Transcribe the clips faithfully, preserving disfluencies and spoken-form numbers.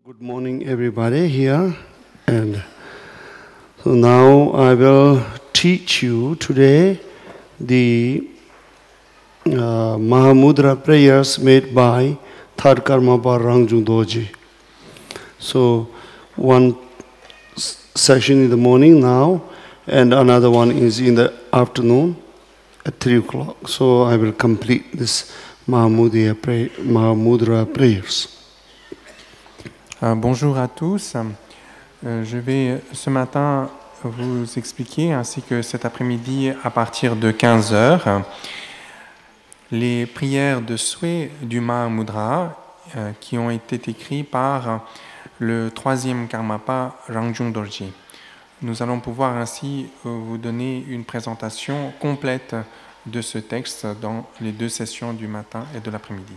Good morning, everybody here. And so now I will teach you today the uh, Mahamudra prayers made by Third Karmapa Rangjung Dorji. So one s- session in the morning now, and another one is in the afternoon at three o'clock. So I will complete this Mahamudra, pray, Mahamudra prayers. Euh, bonjour à tous. Euh, je vais ce matin vous expliquer, ainsi que cet après-midi à partir de quinze heures, les prières de souhait du Mahamudra euh, qui ont été écrites par le troisième Karmapa Rangjung Dorji. Nous allons pouvoir ainsi euh, vous donner une présentation complète de ce texte dans les deux sessions du matin et de l'après-midi.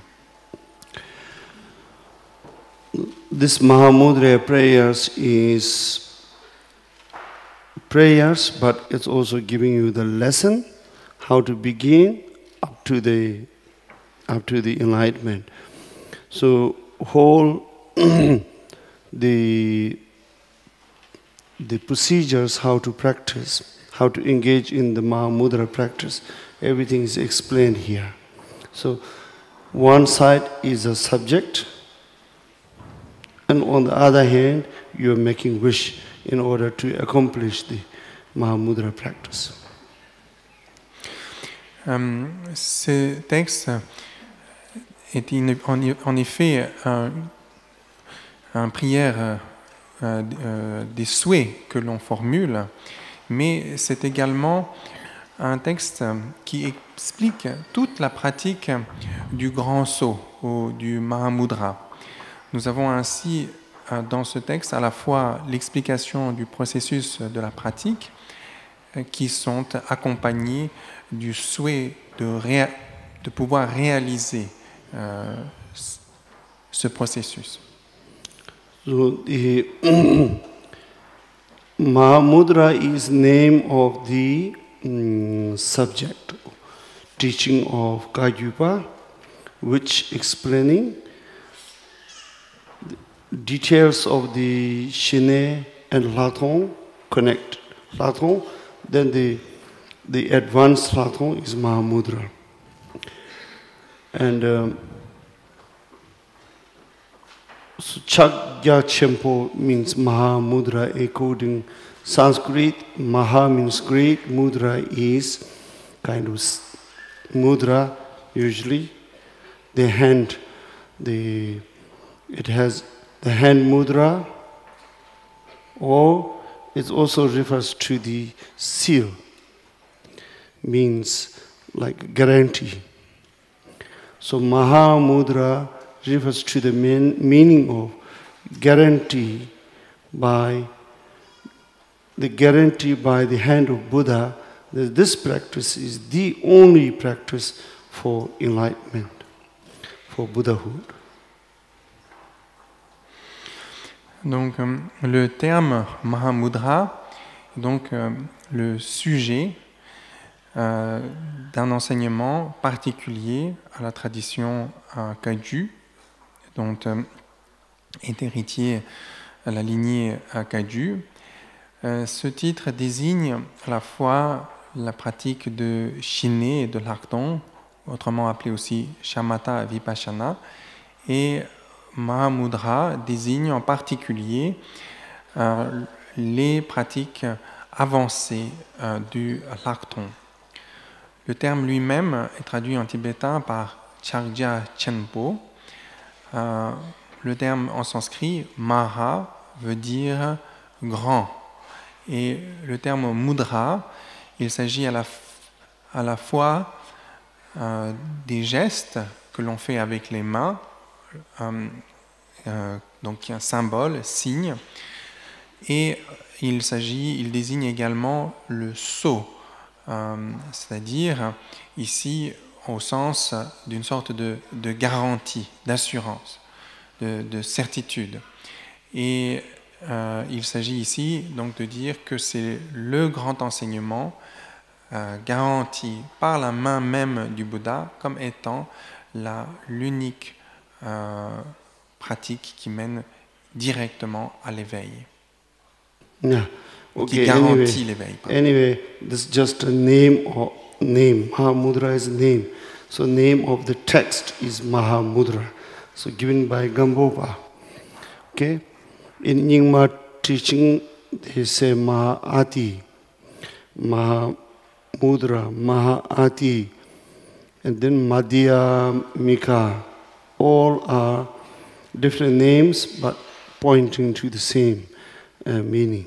This Mahamudra prayers is prayers, but it's also giving you the lesson how to begin up to the up to the enlightenment. So whole the the procedures how to practice, how to engage in the Mahamudra practice, everything is explained here. So one side is a subject, and on the other hand, you are making wish in order to accomplish the Mahamudra practice. Euh, ce texte est in- en, en effet un, un prière euh, euh, des souhaits que l'on formule, mais c'est également un texte qui explique toute la pratique du grand saut ou du Mahamudra. Nous avons ainsi euh, dans ce texte à la fois l'explication du processus de la pratique euh, qui sont accompagnés du souhait de, réa- de pouvoir réaliser euh, c- ce processus. So the Mahamudra is name of the mm, subject, teaching of Kagyupa, which explaining details of the Shine and Lathong connect. Lathong, then the the advanced Lathong is Mahamudra. And um, so Chagya Chempo means Mahamudra according Sanskrit. Maha means great, Mudra is kind of s- mudra usually. The hand, the it has the hand mudra, or it also refers to the seal, means like guarantee. So Mahamudra refers to the main meaning of guarantee by the guarantee by the hand of Buddha that this practice is the only practice for enlightenment, for Buddhahood. Donc, euh, le terme Mahamudra est donc euh, le sujet euh, d'un enseignement particulier à la tradition euh, Kagyu, dont euh, est héritier à la lignée euh, Kagyu. Euh, ce titre désigne à la fois la pratique de Shine et de l'Arton, autrement appelé aussi Shamatha Vipassana, et Mahamudra désigne en particulier euh, les pratiques avancées euh, du Lakton. Le terme lui-même est traduit en tibétain par Chagya Chenpo. Euh, le terme en sanskrit, Maha, veut dire grand. Et le terme Mudra, il s'agit à la, à la fois euh, des gestes que l'on fait avec les mains, euh, euh, donc un symbole, signe, et il s'agit, il désigne également le sceau, euh, c'est-à-dire ici au sens d'une sorte de, de garantie, d'assurance, de, de certitude. Et euh, il s'agit ici donc de dire que c'est le grand enseignement euh, garanti par la main même du Bouddha comme étant la, l'unique euh, pratique qui mène directement à l'éveil, Yeah. qui Okay. garantit Anyway, l'éveil. anyway, this is just a name or name. Mahamudra is a name. So name of the text is Mahamudra. So given by Gambopa. Okay. In Nyingma teaching, they say Mahaati, Mahamudra, Mahaati, and then Madhyamika. All are different names, but pointing to the same uh, meaning.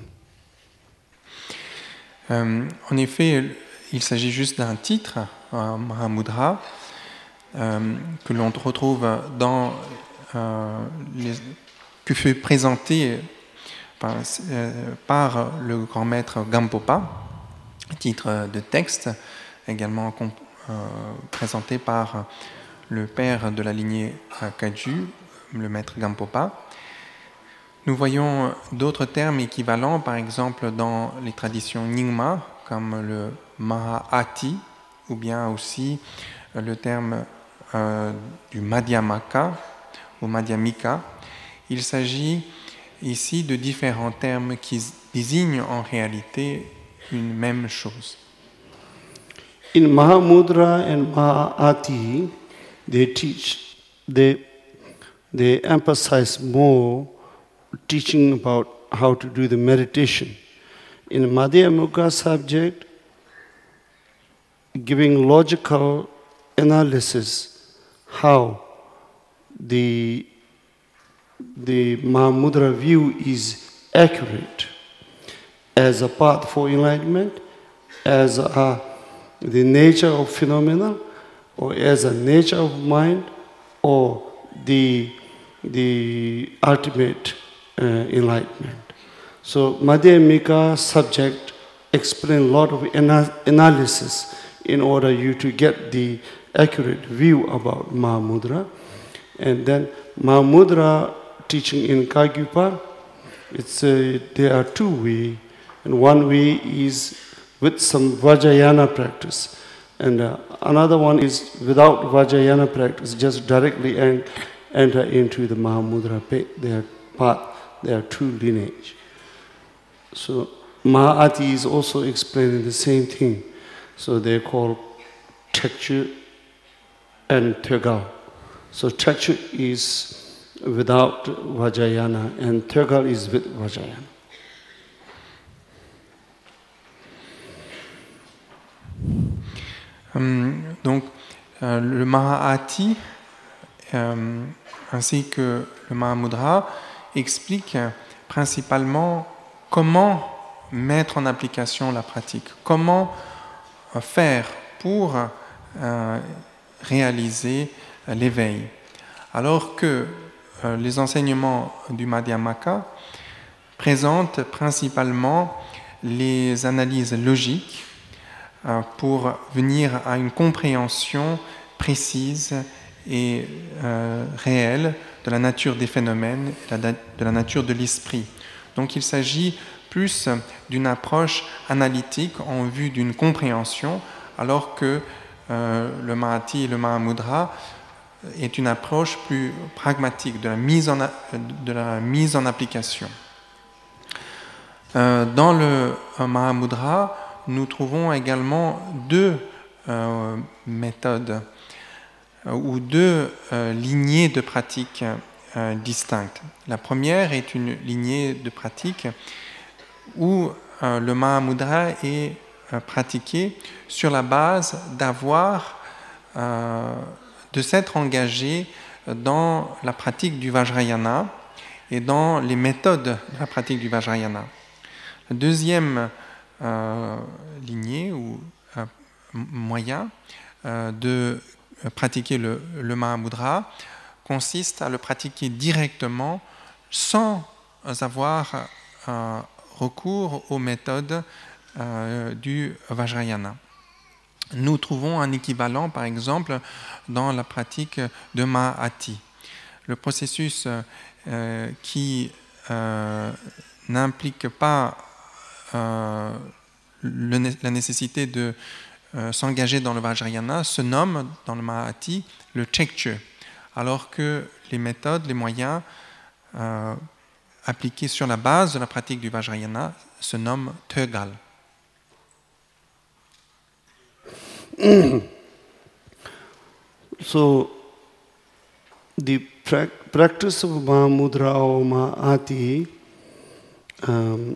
Euh, en effet, il s'agit juste d'un titre, un Mahamudra, euh, que l'on retrouve dans euh, les, que fut présenté par, euh, par le grand maître Gampopa, titre de texte, également euh, présenté par le père de la lignée Kagyu, le maître Gampopa. Nous voyons d'autres termes équivalents, par exemple dans les traditions Nyingma, comme le Mahaati, ou bien aussi le terme euh, du Madhyamaka ou Madhyamika. Il s'agit ici de différents termes qui désignent en réalité une même chose. In Mahamudra and Mahaati, they teach, they, they emphasize more teaching about how to do the meditation. In Madhyamaka subject, giving logical analysis how the, the Mahamudra view is accurate as a path for enlightenment, as a, the nature of phenomena, or as a nature of mind, or the, the ultimate uh, enlightenment. So Madhyamika subject explain a lot of ana analysis in order you to get the accurate view about Mahamudra. And then Mahamudra teaching in Kagyupa, it's a, there are two ways. And one way is with some Vajrayana practice. And uh, another one is without Vajrayana practice, just directly en enter into the Mahamudra their path. There are two lineage. So Mahaati is also explaining the same thing. So they're called Tekchu and Tegal. So Tekchu is without Vajrayana and Tegal is with Vajrayana. Hum, donc euh, le Mahaati euh, ainsi que le Mahamudra expliquent principalement comment mettre en application la pratique, comment faire pour euh, réaliser l'éveil. Alors que euh, les enseignements du Madhyamaka présentent principalement les analyses logiques euh, pour venir à une compréhension précise et euh, réelle de la nature des phénomènes, de la nature de l'esprit. Donc il s'agit plus d'une approche analytique en vue d'une compréhension, alors que euh, le Mahaati et le Mahamudra est une approche plus pragmatique de la mise en, de la mise en application. Euh, dans le Mahamudra, nous trouvons également deux euh, méthodes euh, ou deux euh, lignées de pratiques euh, distinctes. La première est une lignée de pratique où euh, le Mahamudra est euh, pratiqué sur la base d'avoir, euh, de s'être engagé dans la pratique du Vajrayana et dans les méthodes de la pratique du Vajrayana. La deuxième euh, lignée ou euh, moyen euh, de pratiquer le, le Mahamudra consiste à le pratiquer directement sans avoir euh, recours aux méthodes euh, du Vajrayana. Nous trouvons un équivalent, par exemple, dans la pratique de Mahaati. Le processus euh, qui euh, n'implique pas euh, le, la nécessité de euh, s'engager dans le Vajrayana se nomme, dans le Mahaati, le Chekche, alors que les méthodes, les moyens, euh, appliqué sur la base de la pratique du Vajrayana se nomme Tögal. So, the pra practice of Mahamudra or Mahati, um,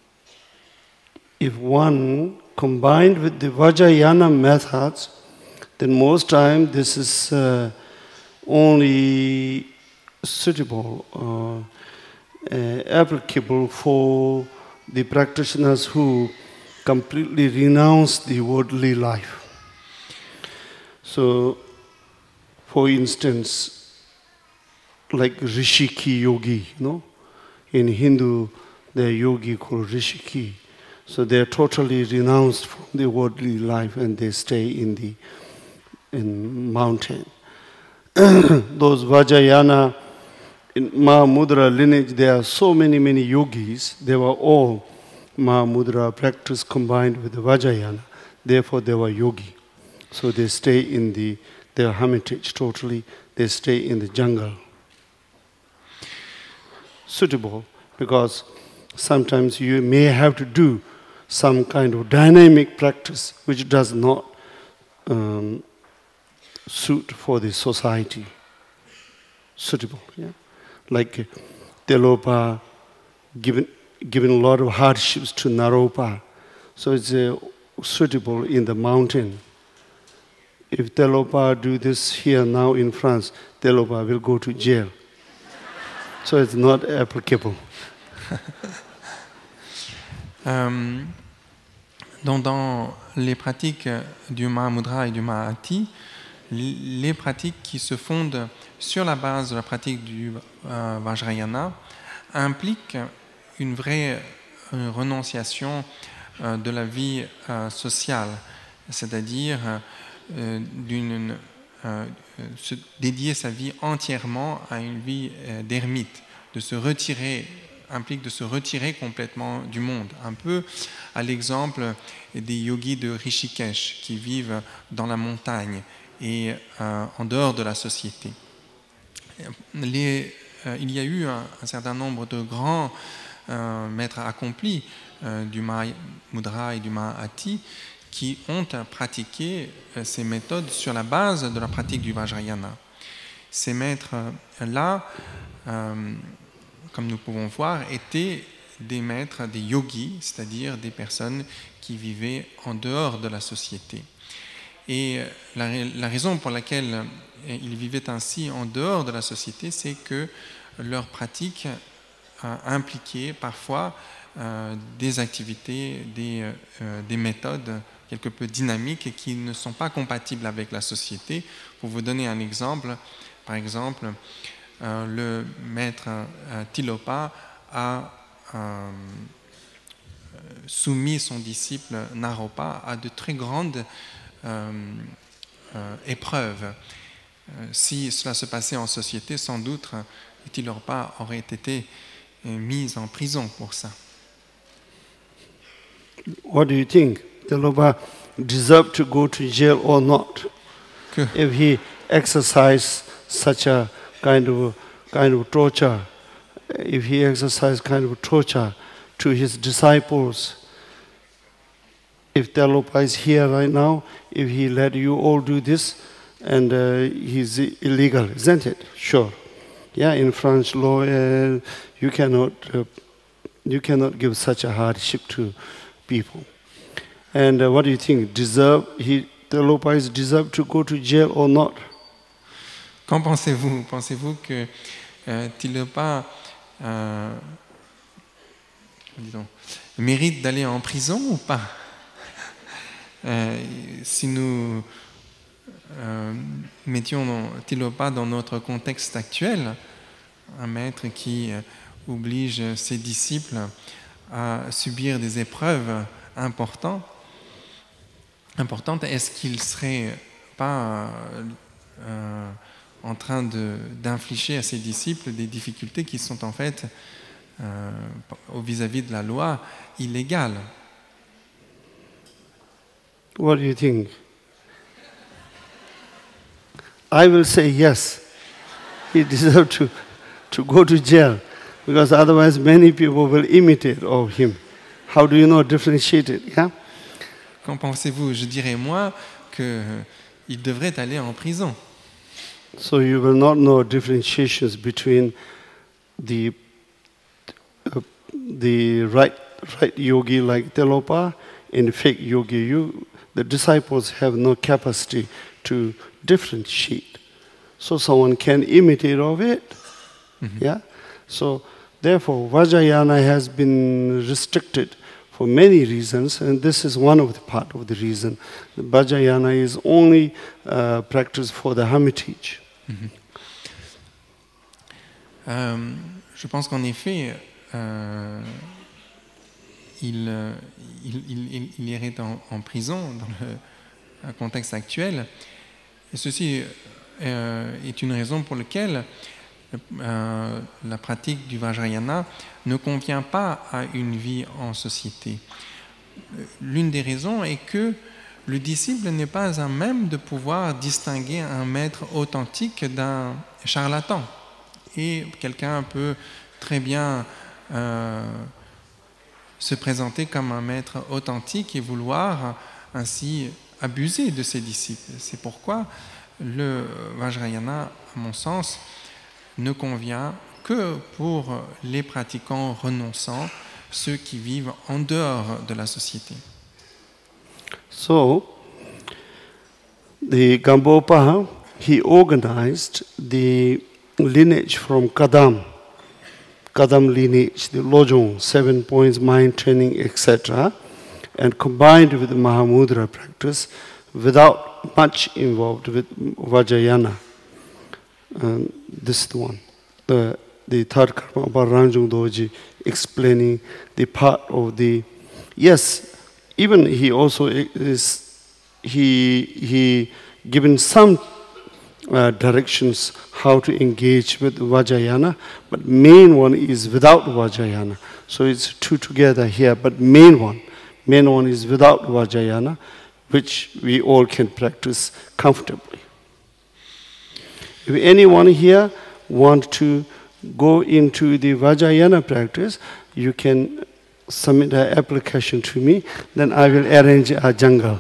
if one combined with the Vajrayana methods, then most time this is uh, only suitable, uh, uh, applicable for the practitioners who completely renounce the worldly life. So, for instance, like Rishiki Yogi, you know? In Hindu, the yogi called Rishiki. So they are totally renounced from the worldly life and they stay in the in mountain. Those Vajrayana, in Mahamudra lineage, there are so many, many yogis. They were all Mahamudra practice combined with the Vajrayana. Therefore, they were yogi. So they stay in the, their hermitage totally. They stay in the jungle. Suitable, because sometimes you may have to do some kind of dynamic practice which does not um, suit for the society. Suitable, yeah. Like Telopa given, given a lot of hardships to Naropa. So it's uh, suitable in the mountain. If Telopa do this here now in France, Telopa will go to jail. So it's not applicable. euh, donc dans les pratiques du Mahamudra et du Mahati, les pratiques qui se fondent sur la base de la pratique du euh, Vajrayana impliquent une vraie euh, renonciation euh, de la vie euh, sociale, c'est-à-dire euh, d'une euh, se dédier sa vie entièrement à une vie euh, d'ermite, de se retirer, implique de se retirer complètement du monde, un peu à l'exemple des yogis de Rishikesh qui vivent dans la montagne et euh, en dehors de la société. Les, euh, il y a eu un, un certain nombre de grands euh, maîtres accomplis euh, du Mahamudra et du Mahati qui ont pratiqué euh, ces méthodes sur la base de la pratique du Vajrayana. Ces maîtres-là, euh, comme nous pouvons voir, étaient des maîtres, des yogis, c'est-à-dire des personnes qui vivaient en dehors de la société. Et la, la raison pour laquelle ils vivaient ainsi en dehors de la société, c'est que leur pratique euh, impliquait parfois euh, des activités, des, euh, des méthodes quelque peu dynamiques et qui ne sont pas compatibles avec la société. Pour vous donner un exemple, par exemple, euh, le maître euh, Tilopa a euh, soumis son disciple Naropa à de très grandes euh, euh, épreuves. Euh, si cela se passait en société, sans doute Tilopa aurait été mis en prison pour ça. What do you think? Tilopa deserved to go to jail or not? Que, if he exercised such a kind of kind of torture, if he exercised kind of torture to his disciples, if Tilopa is here right now, if he let you all do this, and uh, he's illegal, isn't it? Sure. Yeah, in French law, uh, you cannot uh, you cannot give such a hardship to people. And uh, what do you think? Deserve he Tilopa is deserved to go to jail or not? Qu'en pensez-vous? Pensez-vous que euh, Tilopa euh, disons, mérite d'aller en prison ou pas? euh, Si nous euh, mettions dans, Tilopa dans notre contexte actuel, un maître qui euh, oblige ses disciples à subir des épreuves importantes, importantes est-ce qu'il ne serait pas euh, en train de, d'infliger à ses disciples des difficultés qui sont en fait, euh, vis-à-vis de la loi, illégales? What do you think? I will say yes. He deserved to, to go to jail. Because otherwise many people will imitate of him. How do you know differentiate it? Yeah? Qu'en pensez-vous? Je dirais moi qu'il devrait aller en prison. So you will not know differentiations between the uh, the right right yogi like Telopa and fake yogi. You, the disciples have no capacity to differentiate. So someone can imitate of it. Mm-hmm. Yeah. So therefore, Vajrayana has been restricted for many reasons, and this is one of the part of the reason. The Vajrayana is only uh, practiced for the hermitage. Mm-hmm. euh, je pense qu'en effet, euh, il, il, il, il irait en, en prison dans le contexte actuel. Et ceci euh, est une raison pour laquelle euh, la pratique du Vajrayana ne convient pas à une vie en société. L'une des raisons est que le disciple n'est pas à même de pouvoir distinguer un maître authentique d'un charlatan. Et quelqu'un peut très bien euh, se présenter comme un maître authentique et vouloir ainsi abuser de ses disciples. C'est pourquoi le Vajrayana, à mon sens, ne convient que pour les pratiquants renonçants, ceux qui vivent en dehors de la société. So, the Gampopa, he organized the lineage from Kadam, Kadam lineage, the Lojong, seven points, mind training, et cetera, and combined with the Mahamudra practice without much involved with Vajrayana. And this is the one. The, the third karma about Rangjung Doji explaining the part of the, yes, even he also is, he, he given some uh, directions how to engage with Vajrayana, but main one is without Vajrayana. So it's two together here, but main one, main one is without Vajrayana, which we all can practice comfortably. If anyone here want to go into the Vajrayana practice, you can submit an application to me, then I will arrange a jungle.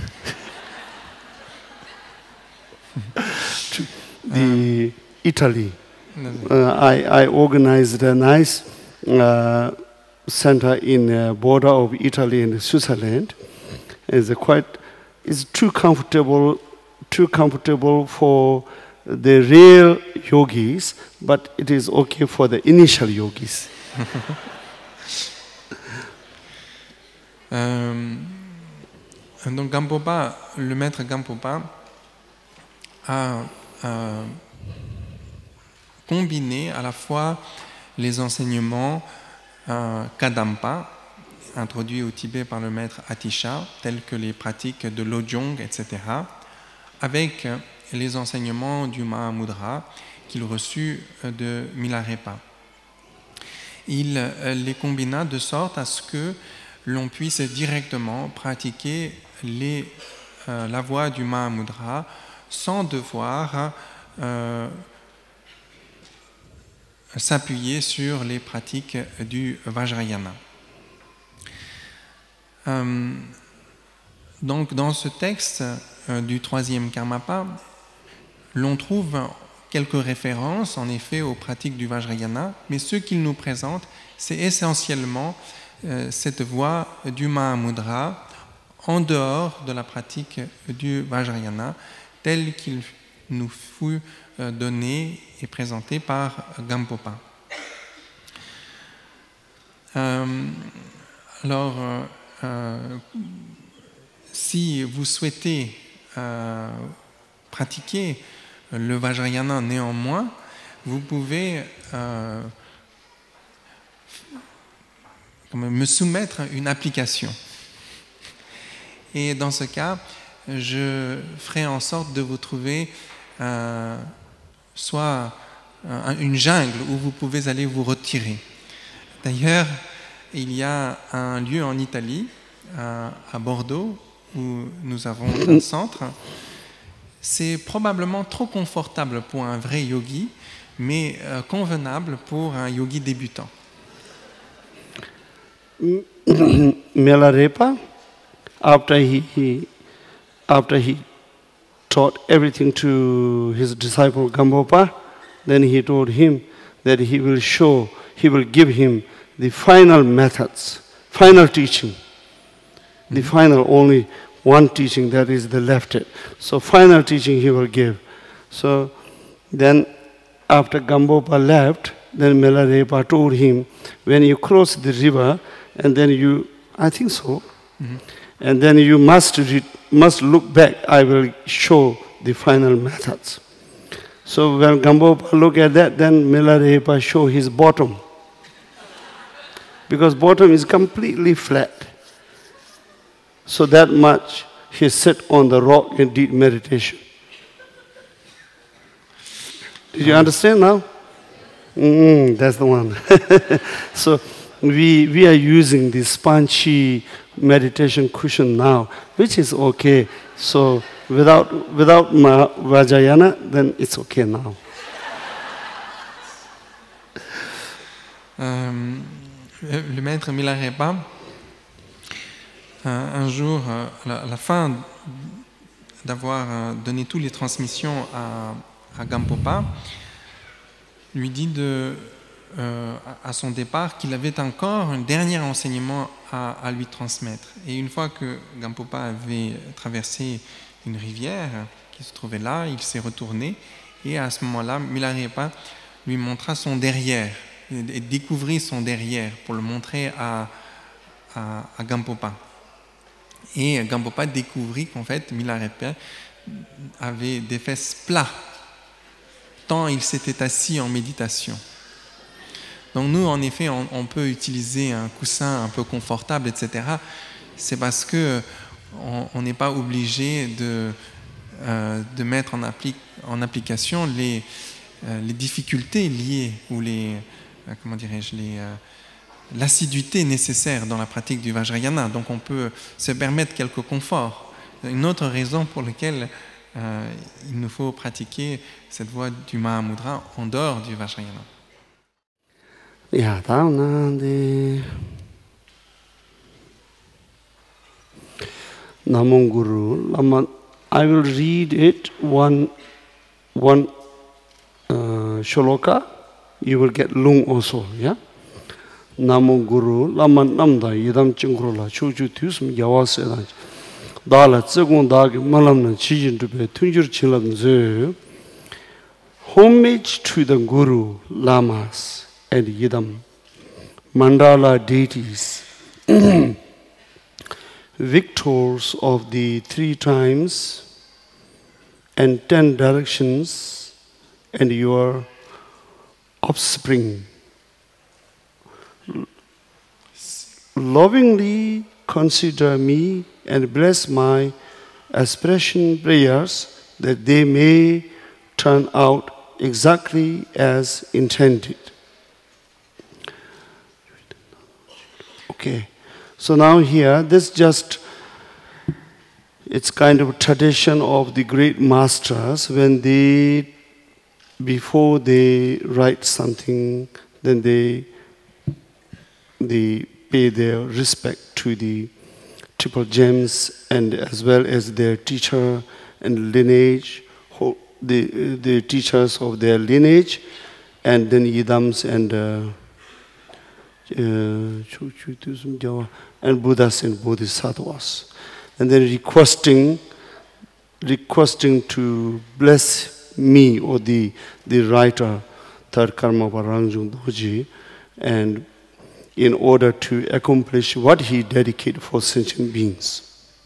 to the um, Italy. Uh, I, I organized a nice uh, center in the border of Italy and Switzerland. It's a quite, it's too comfortable, too comfortable for the real yogis, but it is okay for the initial yogis. euh, donc Gampopa, le maître Gampopa a, a combiné à la fois les enseignements euh, Kadampa, introduits au Tibet par le maître Atisha, tels que les pratiques de Lojong, et cetera, avec les enseignements du Mahamudra qu'il reçut de Milarepa. Il les combina de sorte à ce que l'on puisse directement pratiquer les, euh, la voie du Mahamudra sans devoir euh, s'appuyer sur les pratiques du Vajrayana. Euh, donc dans ce texte euh, du troisième Karmapa, l'on trouve quelques références en effet aux pratiques du Vajrayana, mais ce qu'il nous présente, c'est essentiellement euh, cette voie du Mahamudra en dehors de la pratique du Vajrayana, telle qu'il nous fut euh, donné et présenté par Gampopa. Euh, alors, euh, euh, si vous souhaitez euh, pratiquer le Vajrayana néanmoins, vous pouvez euh, me soumettre une application. Et dans ce cas, je ferai en sorte de vous trouver euh, soit euh, une jungle où vous pouvez aller vous retirer. D'ailleurs, il y a un lieu en Italie, à, à Bordeaux, où nous avons un centre. c'est probablement trop confortable pour un vrai yogi, mais euh, convenable pour un yogi débutant. Milarepa, after he, he after he taught everything to his disciple Gambopa, then he told him that he will show, he will give him the final methods, final teaching, the mm-hmm. final only one teaching, that is the left it. So final teaching he will give. So then after Gambopa left, then Milarepa told him, when you cross the river, and then you, I think so, mm-hmm. and then you must re- must look back, I will show the final methods. So when Gambopa look at that, then Milarepa show his bottom. Because bottom is completely flat. So that much he sat on the rock and did meditation. Did you understand now? Mm, that's the one. So we we are using this spongy meditation cushion now, which is okay. So without without ma Vajrayana, then it's okay now. Euh, le maître Milarepa, un, un jour, à la fin d'avoir donné toutes les transmissions à, à Gampopa, lui dit de, euh, à son départ qu'il avait encore un dernier enseignement à, à lui transmettre. Et une fois que Gampopa avait traversé une rivière qui se trouvait là, il s'est retourné et à ce moment-là, Milarepa lui montra son derrière et découvrit son derrière pour le montrer à, à, à Gampopa. Et Gampopa découvrit qu'en fait Milarepa avait des fesses plats tant il s'était assis en méditation. Donc nous, en effet, on, on peut utiliser un coussin un peu confortable, et cetera. C'est parce que on n'est pas obligé de, euh, de mettre en, appli en application les, euh, les difficultés liées ou les, euh, comment dirais-je, les euh, l'assiduité nécessaire dans la pratique du Vajrayana. Donc on peut se permettre quelques conforts. Une autre raison pour laquelle euh, il nous faut pratiquer cette voie du Mahamudra en dehors du Vajrayana. Namo Guru, I will read it one, one uh, shloka. You will get lung also, yeah? Namo Guru, Laman Namda, Yidam Chingurula, Chuchu Tusum Yawase, Dala Tsegun Dag, Malamna, Chijin to be Tunjur Chilam Ze. Homage to the Guru, Lamas, and Yidam, Mandala deities, victors of the three times and ten directions, and your offspring. Lovingly consider me and bless my aspiration prayers that they may turn out exactly as intended. Okay, so now here, this just, it's kind of a tradition of the great masters. When they, before they write something, then they, they pay their respect to the triple gems and as well as their teacher and lineage, the, the teachers of their lineage, and then Yidams and uh, uh, and Buddhas and Bodhisattvas, and then requesting, requesting to bless me or the the writer, Third Karma Rangjung Dorji, and in order to accomplish what he dedicated for sentient beings.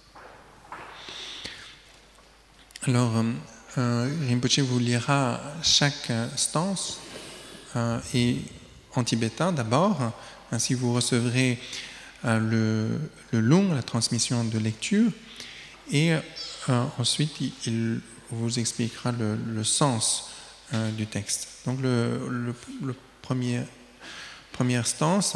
Alors, euh, Rinpoche vous lira chaque stance euh, et en tibétain d'abord, ainsi vous recevrez euh, le, le long, la transmission de lecture, et euh, ensuite il vous expliquera le, le sens euh, du texte. Donc le, le, le premier, première stance,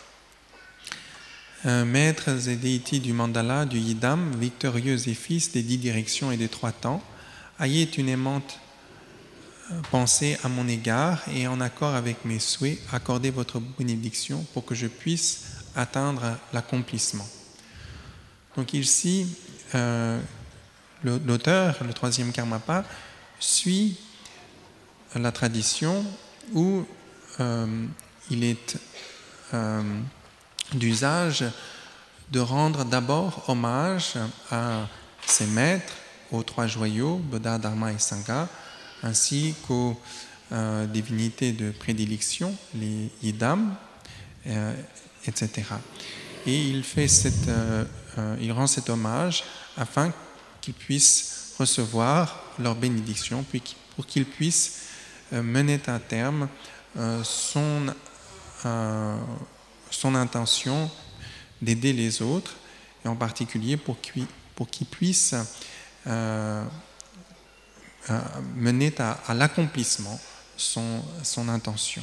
euh, maîtres et déités du mandala, du yidam, victorieux et fils des dix directions et des trois temps, ayez une aimante pensée à mon égard et en accord avec mes souhaits, accordez votre bénédiction pour que je puisse atteindre l'accomplissement. Donc ici, euh, l'auteur, le troisième Karmapa, suit la tradition où euh, il est euh, d'usage de rendre d'abord hommage à ses maîtres, aux trois joyaux, Bouddha, Dharma et Sangha, ainsi qu'aux euh, divinités de prédilection, les Yidam, euh, et cetera. Et il, fait cette, euh, euh, il rend cet hommage afin qu'ils puissent recevoir leur bénédiction, puis pour qu'ils puissent euh, mener à terme euh, son, euh, son intention d'aider les autres, et en particulier pour qu'ils pour qu'ils puissent euh, euh, mener à, à l'accomplissement son, son intention.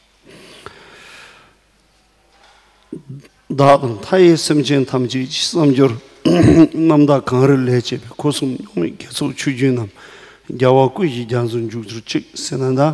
다음 타이 섬진 탐지 섬절 남다 강을 내체 고숨 용이 계속 추진함 야와고 이장순 주주 즉 세난다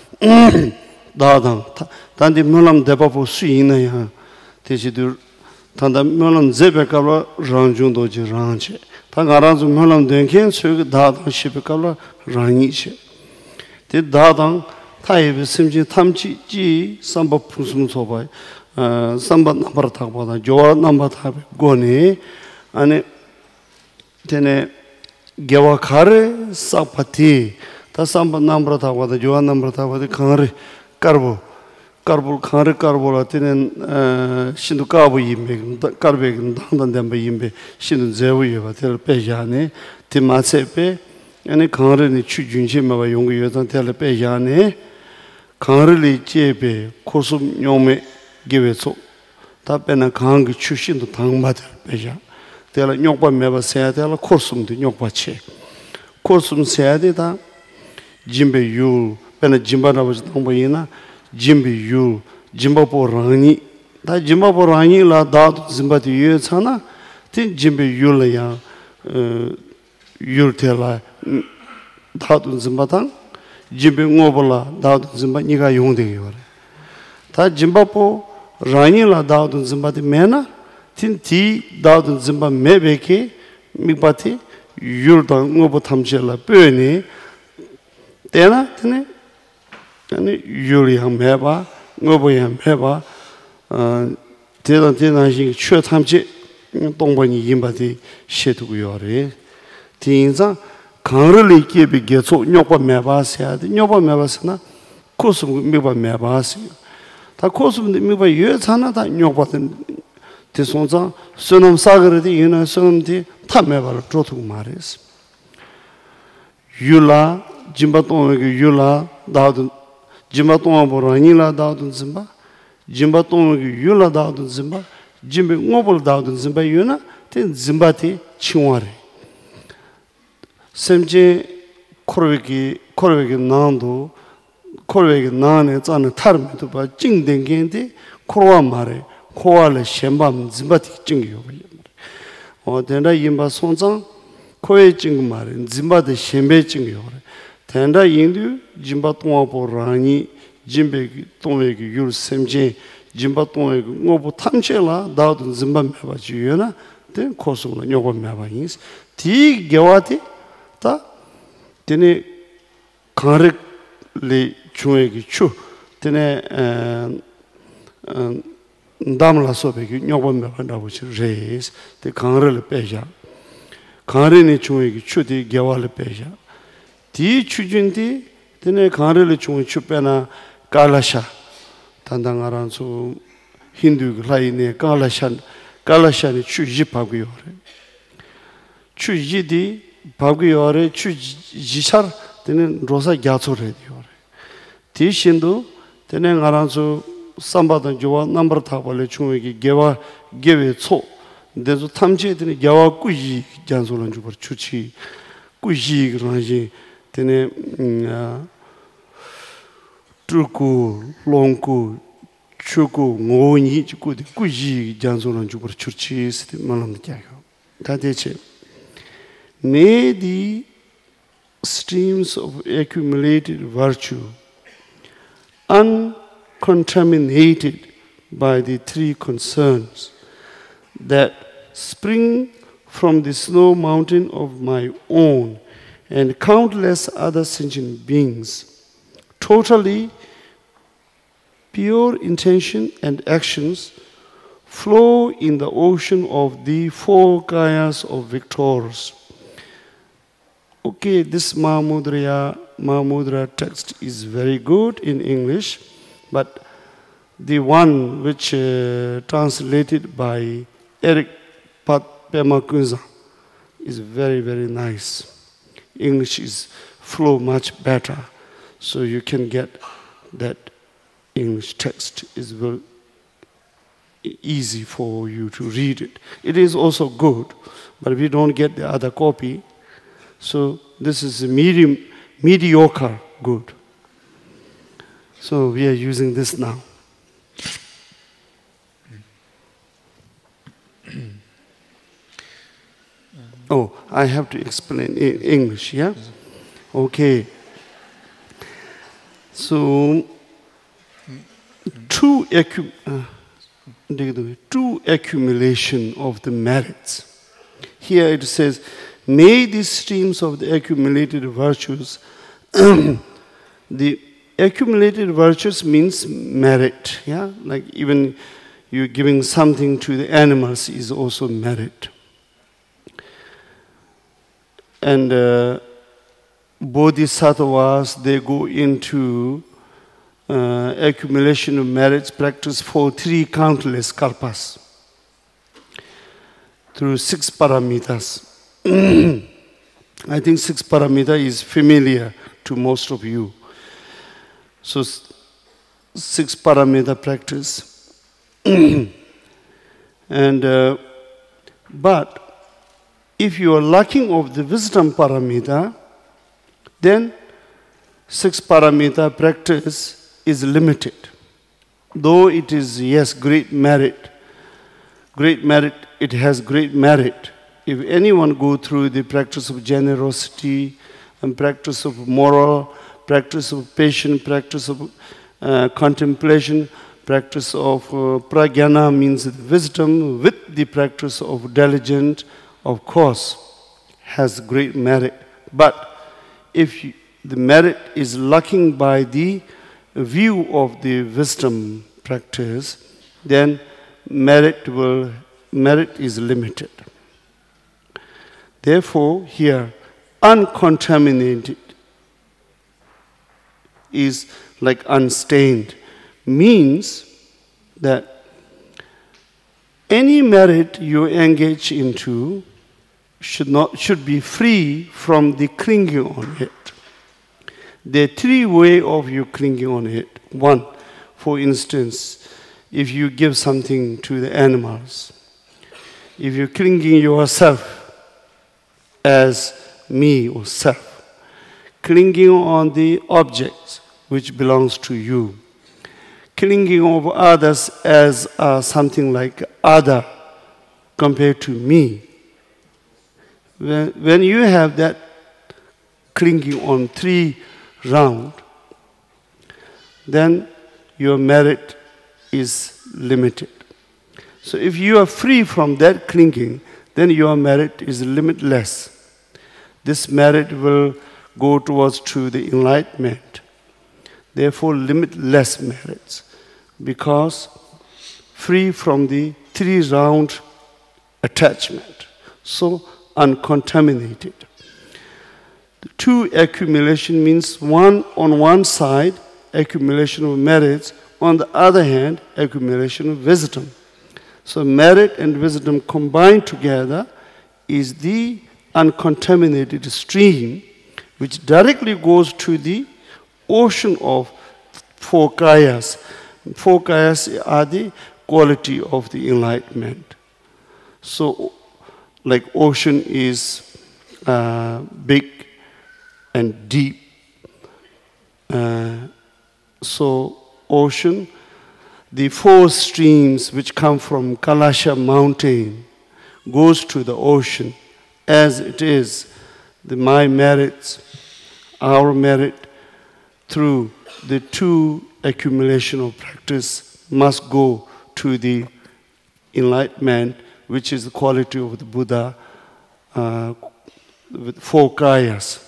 다당 단디 물람 대바보 수이나야 대지들 단다 물람 제베가로 랑중도지 랑체 당가라주 물람 된켄 수그 다당 시베가로 랑이체 대 다당 타이 섬진 탐지 지 삼법 풍숨 소바이 sambat nambar thakpada, jowa nambar thakpada goni, ane tene gyawa khare sakpati, ta sambat nambar thakpada, jowa nambar thakpada khare karbo, karbo khare karbo la tene shindu kabu yimbe, karbe dangdan demba yimbe, shindu zewu yuwa, tela pejane, te matsepe, ane khare ni chu junshi mawa yungu yuwa, tela pejane, khare li jebe, korsum nyome, 기회소 답변은 강기 출신도 당마들 배자 내가 욕바 매바 세야 되라 코스음도 욕바치 코스음 세야 되다 짐베 유 배는 짐바나버지 당보이나 짐베 유 짐바보라니 다 짐바보라니라 다도 짐바디 유잖아 tin 짐베 유라야 어 유르텔라 다도 짐바당 짐베 ngobola 다도 짐바 니가 용되게 그래 다 짐바보 라니라 다우든 짐바디 메나 틴티 다우든 짐바 메베케 미바티 유르다 ngobo 탐젤라 뻬니 테나 테네 아니 유리함 메바 ngo보야 메바 어 대단 대단히 최 탐지 동반이 임바디 셰두고요레 틴자 강르리 끼비 게소 뇨바 메바세야데 뇨바 메바스나 코스 미바 메바세 다 코스인데 미바 여자나다 욕받은 대송자 선음 사거리 이나 선음디 탐매바로 조투고 말했어 유라 짐바동의 유라 다든 짐바동아 보라니라 다든 짐바 짐바동의 유라 다든 짐바 짐베 ngo볼 다든 짐바 유나 된 짐바티 치와레 셈제 코르베기 코르베기 나도 코르베기 나네 자는 타르미도 봐 찡댕겐데 코로와 말에 코알레 셴밤 짐바티 찡기요 어 된다 임바 손장 코에 찡 말에 짐바데 셴베 찡기요 된다 인도 짐바 동아보라니 짐베기 동웨기 율 셈제 짐바 동웨기 ngo보 탐체라 다우든 짐바 메바지요나 된 코스는 요거 메바인스 디 게와티 다 되네 가르 리 중에기 추 때네 담라 소베기 녀범메 한다고 레스 때 강르를 빼자 강르니 중에기 추디 개와를 빼자 디 추준디 때네 강르를 중에 추빼나 깔라샤 단당아란수 힌두 라이네 깔라샤 깔라샤니 추지파고요 추지디 바고요레 추지샤 때는 로사 야초레디요 디신도 때는 알아서 삼바던 조와 넘버 타벌레 중에기 개와 개외 초 근데도 탐지에더니 개와 꾸지 잔소는 주버 추치 꾸지 그러지 때는 음 뚫고 롱고 추고 ngo니 주고 꾸지 잔소는 주버 추치 스티 말하는 게요 다 대체 네디 streams of accumulated virtue, uncontaminated by the three concerns that spring from the snow mountain of my own and countless other sentient beings, totally pure intention and actions flow in the ocean of the four kayas of victors. Okay, this Mahamudra, Mahamudra text is very good in English, but the one which uh, translated by Eric Pat Pemakunza is very, very nice. English is flow much better, so you can get that English text is very easy for you to read it. It is also good, but we don't get the other copy, so this is a medium, mediocre good. So we are using this now. Oh, I have to explain in English, yeah? Okay. So, true, accu uh, true accumulation of the merits. Here it says, may the streams of the accumulated virtues, the accumulated virtues means merit, yeah? Like even you giving something to the animals is also merit. And uh, bodhisattvas, they go into uh, accumulation of merits practice for three countless kalpas through six paramitas. I think six paramita is familiar to most of you. So six paramita practice. and uh, but if you are lacking of the wisdom paramita, then six paramita practice is limited. Though it is, yes, great merit, great merit, it has great merit. If anyone go through the practice of generosity and practice of moral, practice of patience, practice of uh, contemplation, practice of uh, pragyana means wisdom with the practice of diligence, of course, has great merit. But if you, the merit is lacking by the view of the wisdom practice, then merit will merit is limited. Therefore, here, uncontaminated is like unstained, means that any merit you engage into should not should be free from the clinging on it. There are three ways of you clinging on it. One, for instance, if you give something to the animals, if you're clinging yourself as me or self, clinging on the objects which belongs to you, clinging over others as uh, something like other compared to me. When, when you have that clinging on three round, then your merit is limited. So if you are free from that clinging, then your merit is limitless. This merit will go towards to the enlightenment. Therefore, limitless merits, because free from the three round attachment, so uncontaminated. The two accumulation means one on one side, accumulation of merits, on the other hand, accumulation of wisdom. So merit and wisdom combined together is the uncontaminated stream which directly goes to the ocean of four kayas. Four kayas are the quality of the enlightenment. So, like ocean is uh, big and deep. Uh, so, ocean, the four streams which come from Kalasha mountain goes to the ocean as it is. The, my merits our merit through the two accumulation of practice must go to the enlightenment, which is the quality of the Buddha, uh, with four kayas.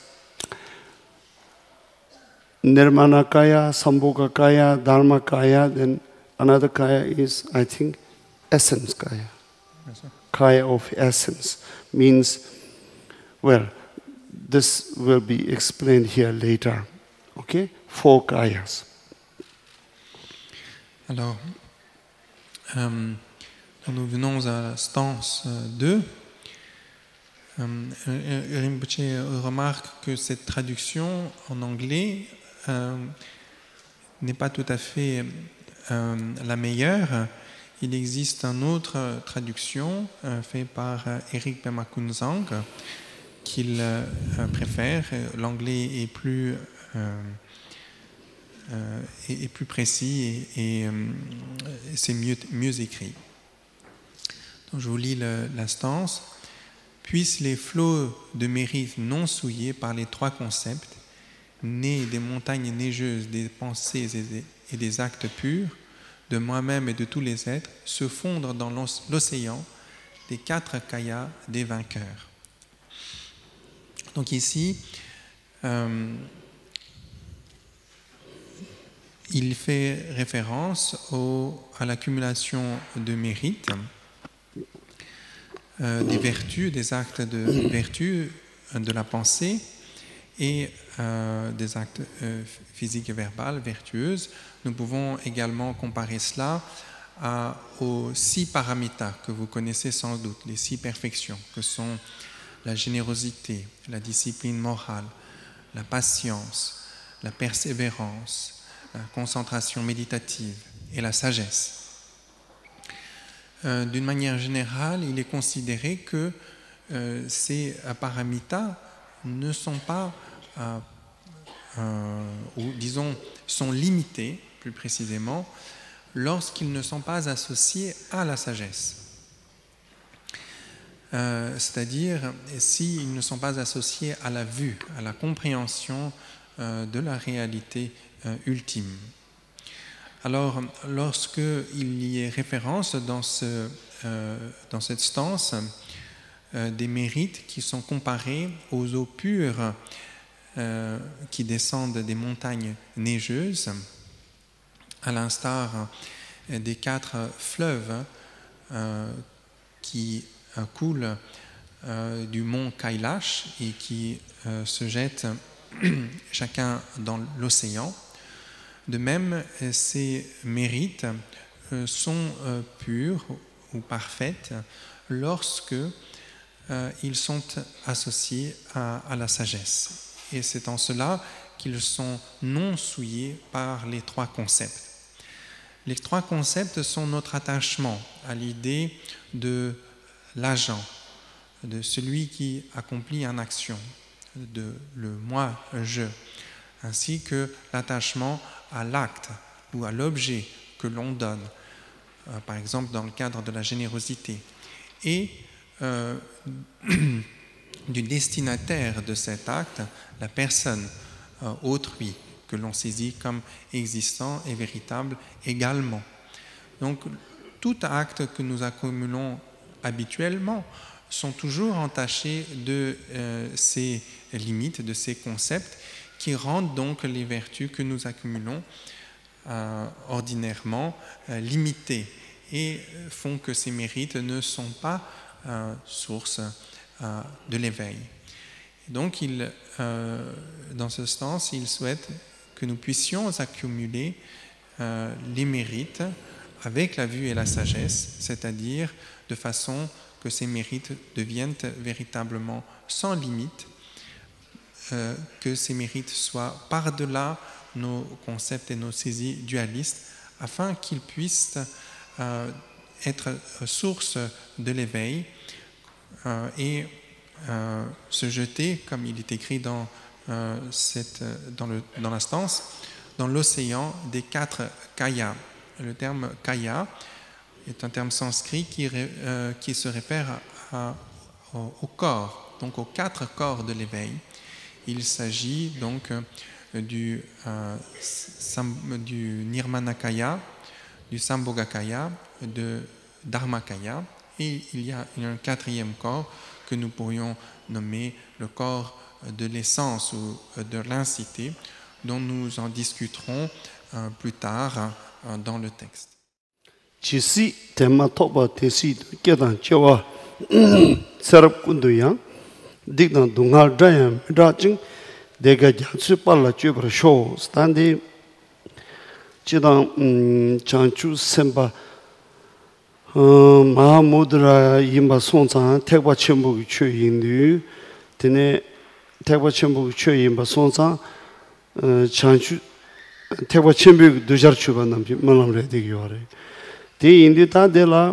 Nirmana kaya, Sambhoga kaya, Dharma kaya, then another kaya is, I think, essence kaya. Yes, sir. Kaya of essence means, well, this will be explained here later. Okay? Four kayas. Alors, euh, nous venons à la stance deux. Euh, Rinpoche remarque que cette traduction en anglais euh, n'est pas tout à fait euh, la meilleure. Il existe une autre traduction euh, faite par Eric Pema Kunzang qu'il euh, préfère. L'anglais est plus, euh, euh, est, est plus précis et, et euh, c'est mieux, mieux écrit. Donc, je vous lis le, la stance. Puissent les flots de mérite non souillés par les trois concepts, nés des montagnes neigeuses, des pensées et des, et des actes purs, de moi-même et de tous les êtres, se fondre dans l'océan des quatre kayas des vainqueurs. Donc ici, euh, il fait référence au, à l'accumulation de mérites, euh, des vertus, des actes de vertu, de la pensée et euh, des actes euh, physiques et verbaux vertueuses. Nous pouvons également comparer cela à, aux six paramitas que vous connaissez sans doute, les six perfections, que sont la générosité, la discipline morale, la patience, la persévérance, la concentration méditative et la sagesse. Euh, d'une manière générale, il est considéré que euh, ces paramitas ne sont pas, euh, euh, ou disons, sont limités, plus précisément, lorsqu'ils ne sont pas associés à la sagesse. Euh, c'est-à-dire s'ils ne sont pas associés à la vue, à la compréhension euh, de la réalité euh, ultime. Alors, lorsqu'il y est référence dans, ce, euh, dans cette stance euh, des mérites qui sont comparés aux eaux pures euh, qui descendent des montagnes neigeuses, à l'instar des quatre fleuves euh, qui euh, coulent euh, du mont Kailash et qui euh, se jettent chacun dans l'océan. De même, ces mérites euh, sont euh, purs ou parfaits lorsque euh, ils sont associés à, à la sagesse. Et c'est en cela qu'ils sont non souillés par les trois concepts. Les trois concepts sont notre attachement à l'idée de l'agent, de celui qui accomplit une action, de le moi, je, ainsi que l'attachement à l'acte ou à l'objet que l'on donne, euh, par exemple dans le cadre de la générosité, et euh, du destinataire de cet acte, la personne, euh, autrui, que l'on saisit comme existant et véritable également. Donc, tout acte que nous accumulons habituellement sont toujours entachés de euh, ces limites, de ces concepts, qui rendent donc les vertus que nous accumulons euh, ordinairement euh, limitées et font que ces mérites ne sont pas euh, source euh, de l'éveil. Donc, il, euh, dans ce sens, il souhaite que nous puissions accumuler euh, les mérites avec la vue et la sagesse, c'est-à-dire de façon que ces mérites deviennent véritablement sans limite, euh, que ces mérites soient par-delà nos concepts et nos saisies dualistes, afin qu'ils puissent euh, être source de l'éveil euh, et euh, se jeter, comme il est écrit dans Euh, cette, dans, le, dans la stance, dans l'océan des quatre kayas. Le terme kaya est un terme sanskrit qui, euh, qui se réfère à, à, au, au corps, donc aux quatre corps de l'éveil. il s'agit donc du, euh, sam, du Nirmanakaya, du Sambhogakaya, de Dharmakaya, et il y a un quatrième corps que nous pourrions nommer le corps de l'essence ou de l'incité, dont nous en discuterons euh, plus tard euh, dans le texte. Chisi tema toba tesi kedan chewa sarap kunduya digna dungal dayam rajing dega jatsu palla chubra show standi chidang chanchu semba Mahamudra yimba sonzang tekwa chenpo chu yindu tene tekwa chenpo chu yimba sonzang chanchu tekwa chenpo dujar chuba namchi malam re degi yore di yindu ta de la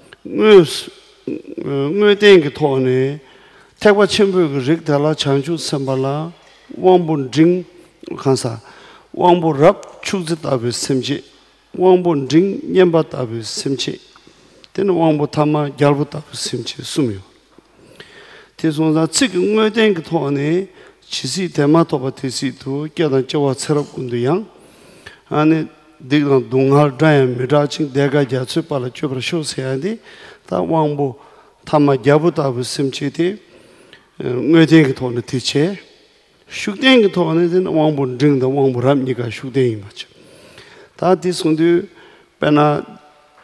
ngui tengi tohne tekwa chenpo rik de la chanchu semba la wangbo jing kansa wangbo rab chukzi tabi semchi wangbo jing nyemba tabi semchi tene wangbo tama gyalbo tabu simche sumyo. Te sonza tsik ngoy tenki tohne chisi tema toba tesi to kyadan chawa tsarab kundu yang ane digdan dunghal dayam miraching dega gyatsu pala chobra sho sayadi ta wangbo tama gyalbo tabu simche te ngoy tenki tohne teche shuk tenki tohne tene wangbo ringda wangbo ramniga shuk tenki macho. Ta te sondu pena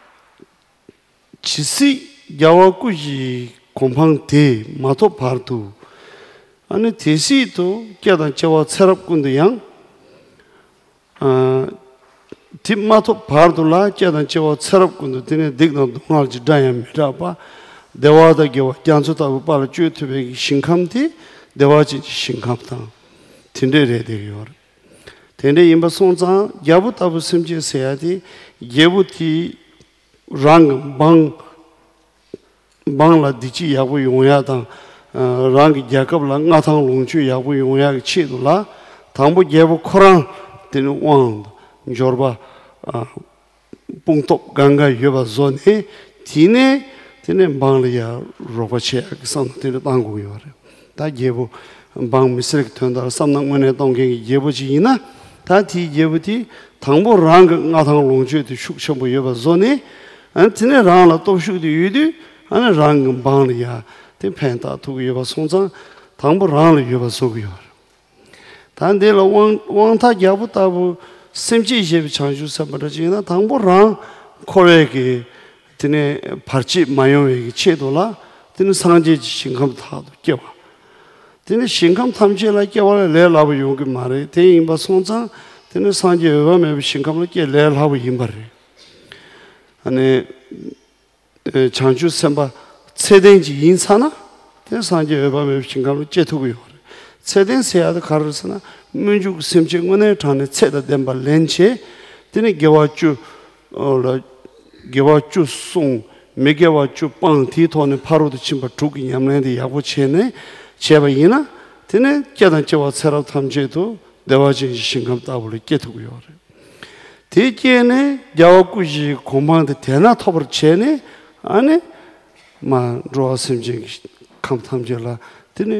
chisi yawakuji kompang te mato pardu ane tesi to kyadan chawa tsarab kundu yang tip mato pardu la kyadan chawa tsarab kundu tene digna dungal jidayam miraba dewada gewa kyansu tabu pala juyo tubegi shinkam te dewa jinji shinkam tang tende re degi yor tende imba sonzang yabu tabu simje sayadi yebu ti rang bang bang la dichi yabu yongya tang rang yakab la nga tang longchu yabu yongya ki chidu la tangbo yebu korang tene wang jorba pungtop ganga yoba zone tine tene bang la ya roba che san tene tangu yore ta yebu bang misrik tuandar samnang wane tonggengi yebu chi ina ta ti yebu ti tangbo rang nga tang longchu ti shuk chambu yoba zone tene rang la top shuk di yudu ane rang bang ya ten pen ta tu yoba songzang tangbo rang la yoba sogu yor tan de la wang wang ta yabu tabu semchi yebi changshu sambara jina tangbo rang kore ki tene parchi mayo ki chedo la tene sangje shinkam ta do kewa tene shinkam tamche la kewa la le labu yongi mare ten imba songzang tene sangje yoba mebi shinkam la ke le labu yimbare ane chanchu semba tsedenji insana ten sanje yoba mebi shinkamlo jetugu yore tseden seyada karasana munjuk semche ngone tane tseda denba lenche tene gewachu gewachu song me gewachu pang ti tone parodo chimba chugi nyamlende yabu chene cheba ina tene kyadan chewa tsera tamchedo dewaji shinkam tabuli jetugu yore 대개는 야와꾸지 공방한테 대나 톱을 채네 안에 마 로아심지 감탐절라 되네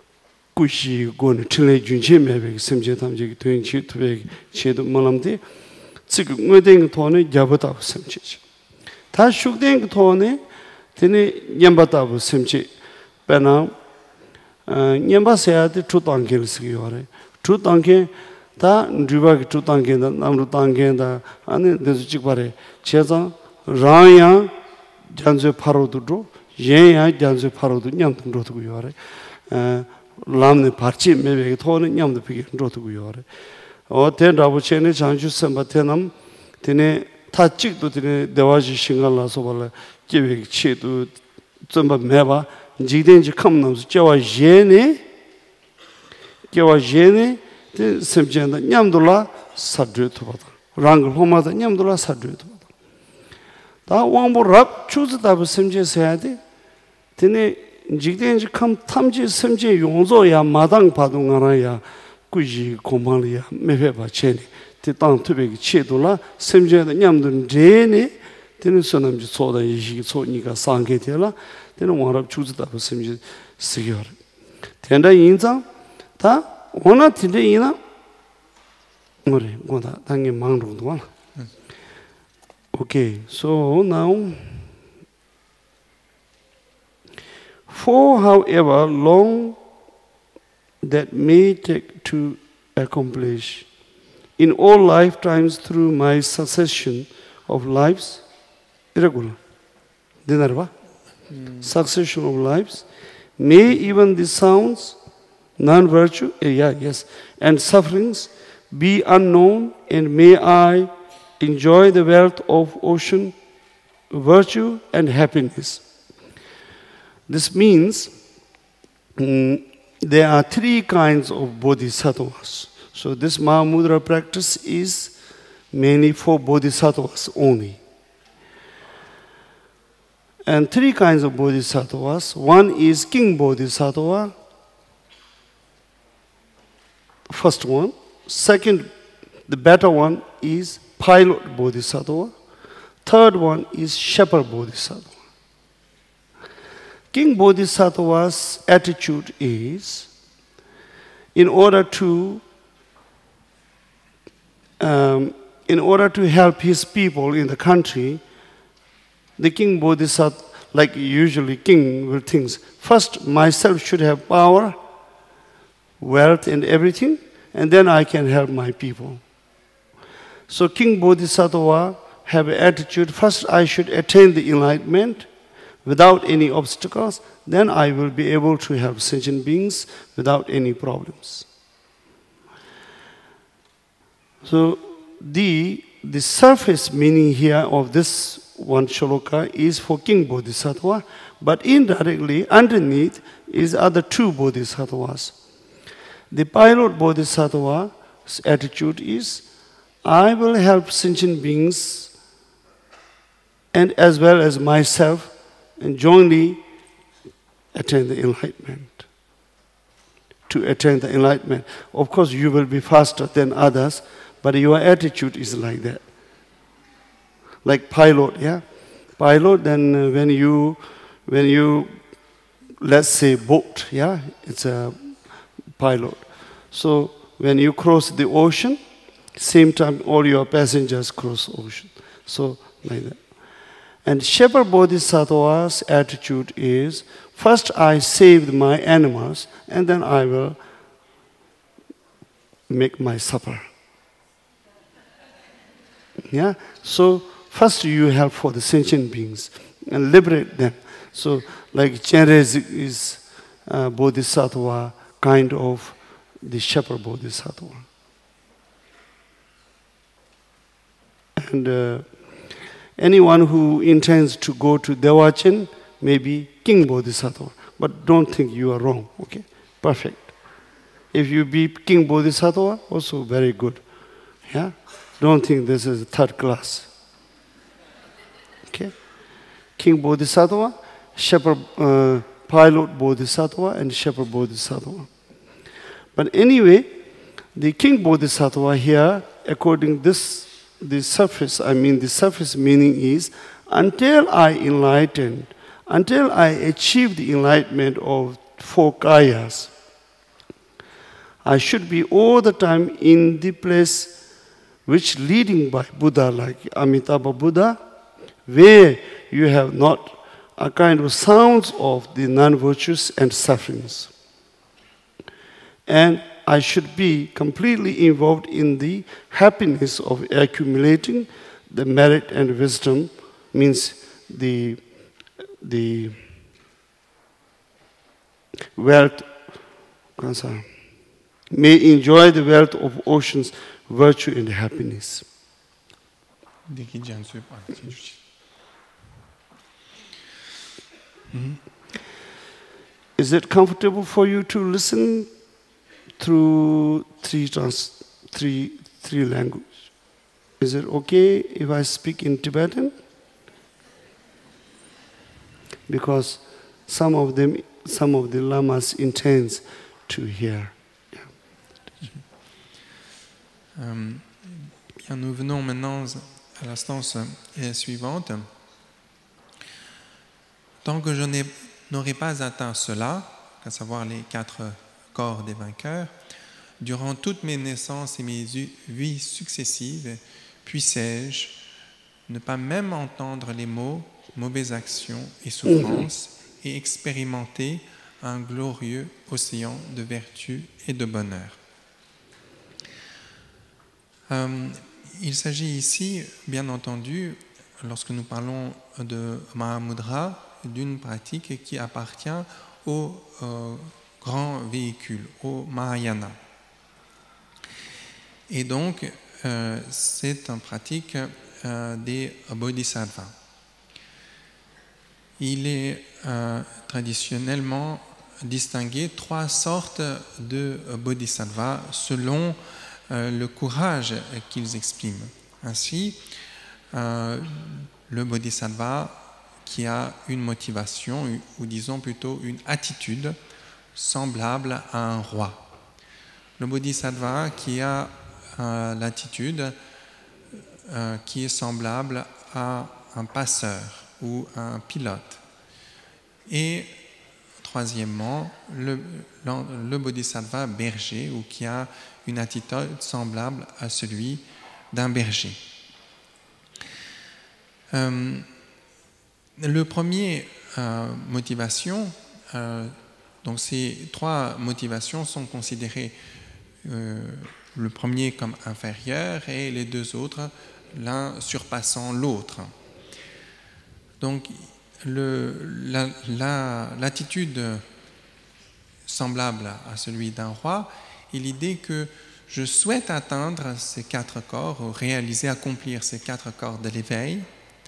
꾸시 gon 틀레 준체 매백 심제 탐지 도인치 투백 체도 몰람데 지금 뭐된 돈에 잡았다 심지 다 숙된 돈에 되네 냠바다 심지 배나 냠바세야데 투당길 쓰기요래 투당게 다 누바기 투당게다 남루 당게다 아니 데즈직 바래 제자 라야 잔제 파로도도 예야 잔제 파로도 냠도 두고요래 에 람네 파치 메베 토는 냠도 비게 로두고요래 어 텐라부 체네 장주 선바테남 테네 타직도 테네 대화지 신갈라서 벌레 계획 치도 좀바 매바 지된지 컴남스 제와 예네 제와 예네 semchenda nyamdula sadru tubada rang homada nyamdula sadru tubada da wangbo rab chuzi dabu semche sayade tene jigdenji kam tamji semche yongzo ya madang padu ngara ya kuji kompangli ya mefeba chene te tang tubeki chedula semchenda nyamdun rene tene sonamji soda yishiki so nika sangke tela tene wangrab chuzi dabu semche sikyor tenda inzang ta ona tinde ina ore goda tangi mangro do. Okay, so now for however long that may take to accomplish in all lifetimes through my succession of lives, irregular, dinarva, mm. succession of lives, may even the sounds, non-virtue, yeah, yes, and sufferings be unknown, and may I enjoy the wealth of ocean, virtue, and happiness. This means um, there are three kinds of bodhisattvas. So this Mahamudra practice is mainly for bodhisattvas only. And three kinds of bodhisattvas. One is King Bodhisattva, first one. Second, the better one is Pilot Bodhisattva. Third one is Shepherd Bodhisattva. King Bodhisattva's attitude is, in order to um, in order to help his people in the country, the King Bodhisattva, like usually king will think, first myself should have power, wealth and everything, and then I can help my people. So King Bodhisattva have an attitude, first I should attain the enlightenment without any obstacles, then I will be able to help sentient beings without any problems. So the, the surface meaning here of this one shloka is for King Bodhisattva, but indirectly underneath is other two bodhisattvas. The Pilot Bodhisattva's attitude is, I will help sentient beings and as well as myself and jointly attain the enlightenment. To attain the enlightenment. Of course, you will be faster than others, but your attitude is like that. Like pilot, yeah? Pilot, then uh, when you, when you, let's say boat, yeah? It's a pilot. So when you cross the ocean, same time all your passengers cross ocean. So like that. And Shepherd Bodhisattva's attitude is, first I saved my animals, and then I will make my supper. Yeah? So first you help for the sentient beings and liberate them. So like Chenrezig is uh, Bodhisattva, kind of the Shepherd Bodhisattva. And uh, anyone who intends to go to Devachan may be King Bodhisattva. But don't think you are wrong, okay? Perfect. If you be King Bodhisattva, also very good. Yeah? Don't think this is third class. Okay? King Bodhisattva, Shepherd, uh, Pilot Bodhisattva, and Shepherd Bodhisattva. But anyway, the King Bodhisattva here, according to this, the surface, I mean the surface meaning is, until I enlighten, until I achieve the enlightenment of four kayas, I should be all the time in the place which leading by Buddha, like Amitabha Buddha, where you have not a kind of sounds of the non-virtues and sufferings. And I should be completely involved in the happiness of accumulating the merit and wisdom, means the, the wealth, may enjoy the wealth of oceans, virtue and happiness. Is it comfortable for you to listen through three trans, three three languages? Is it okay if I speak in Tibetan? Because some of them, some of the lamas intends to hear. Yeah. Um, bien, nous venons maintenant à l'instance suivante. Tant que je n'aurai pas atteint cela, à savoir les quatre corps des vainqueurs, durant toutes mes naissances et mes vies successives, puissais-je ne pas même entendre les mots mauvaises actions et souffrances et expérimenter un glorieux océan de vertu et de bonheur. Euh, il s'agit ici, bien entendu, lorsque nous parlons de Mahamudra, d'une pratique qui appartient au euh, grand véhicule, au Mahayana. Et donc, euh, c'est une pratique euh, des bodhisattvas. Il est euh, traditionnellement distingué trois sortes de bodhisattvas selon euh, le courage qu'ils expriment. Ainsi, euh, le bodhisattva qui a une motivation, ou disons plutôt une attitude semblable à un roi. Le bodhisattva qui a euh, l'attitude euh, qui est semblable à un passeur ou un pilote. Et troisièmement, le, le bodhisattva berger, ou qui a une attitude semblable à celui d'un berger. Euh, le premier euh, motivation, euh, donc ces trois motivations sont considérées, euh, le premier comme inférieur et les deux autres, l'un surpassant l'autre. Donc, le, la, la, l'attitude semblable à celui d'un roi est l'idée que je souhaite atteindre ces quatre corps, ou réaliser, accomplir ces quatre corps de l'éveil,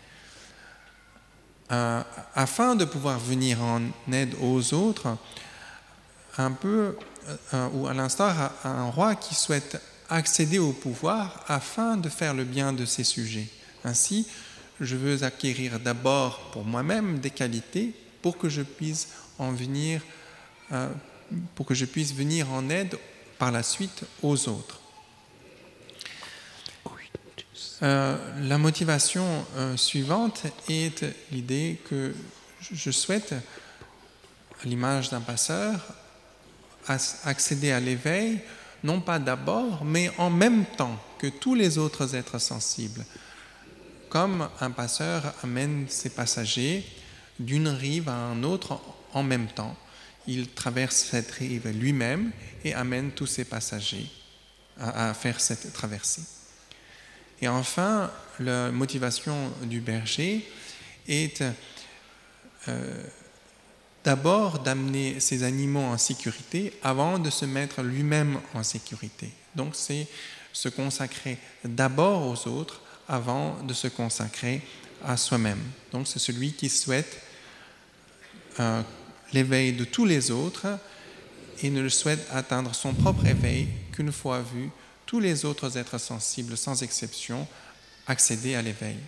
euh, afin de pouvoir venir en aide aux autres, un peu, euh, ou à l'instar un roi qui souhaite accéder au pouvoir afin de faire le bien de ses sujets. Ainsi, je veux acquérir d'abord pour moi-même des qualités pour que je puisse en venir, euh, pour que je puisse venir en aide par la suite aux autres. Euh, la motivation euh, suivante est l'idée que je souhaite, à l'image d'un passeur, accéder à l'éveil, non pas d'abord, mais en même temps que tous les autres êtres sensibles. Comme un passeur amène ses passagers d'une rive à une autre en même temps. Il traverse cette rive lui-même et amène tous ses passagers à, à faire cette traversée. Et enfin, la motivation du berger est euh, d'abord d'amener ses animaux en sécurité avant de se mettre lui-même en sécurité. Donc c'est se consacrer d'abord aux autres avant de se consacrer à soi-même. Donc c'est celui qui souhaite euh, l'éveil de tous les autres et ne souhaite atteindre son propre éveil qu'une fois vu tous les autres êtres sensibles, sans exception, accéder à l'éveil.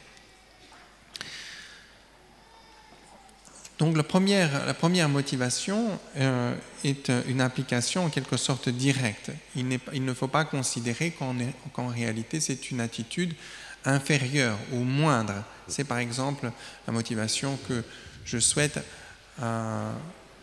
Donc la première, la première motivation euh, est une application en quelque sorte directe. Il, n'est, il ne faut pas considérer qu'en, qu'en réalité c'est une attitude inférieure ou moindre. C'est par exemple la motivation que je souhaite euh,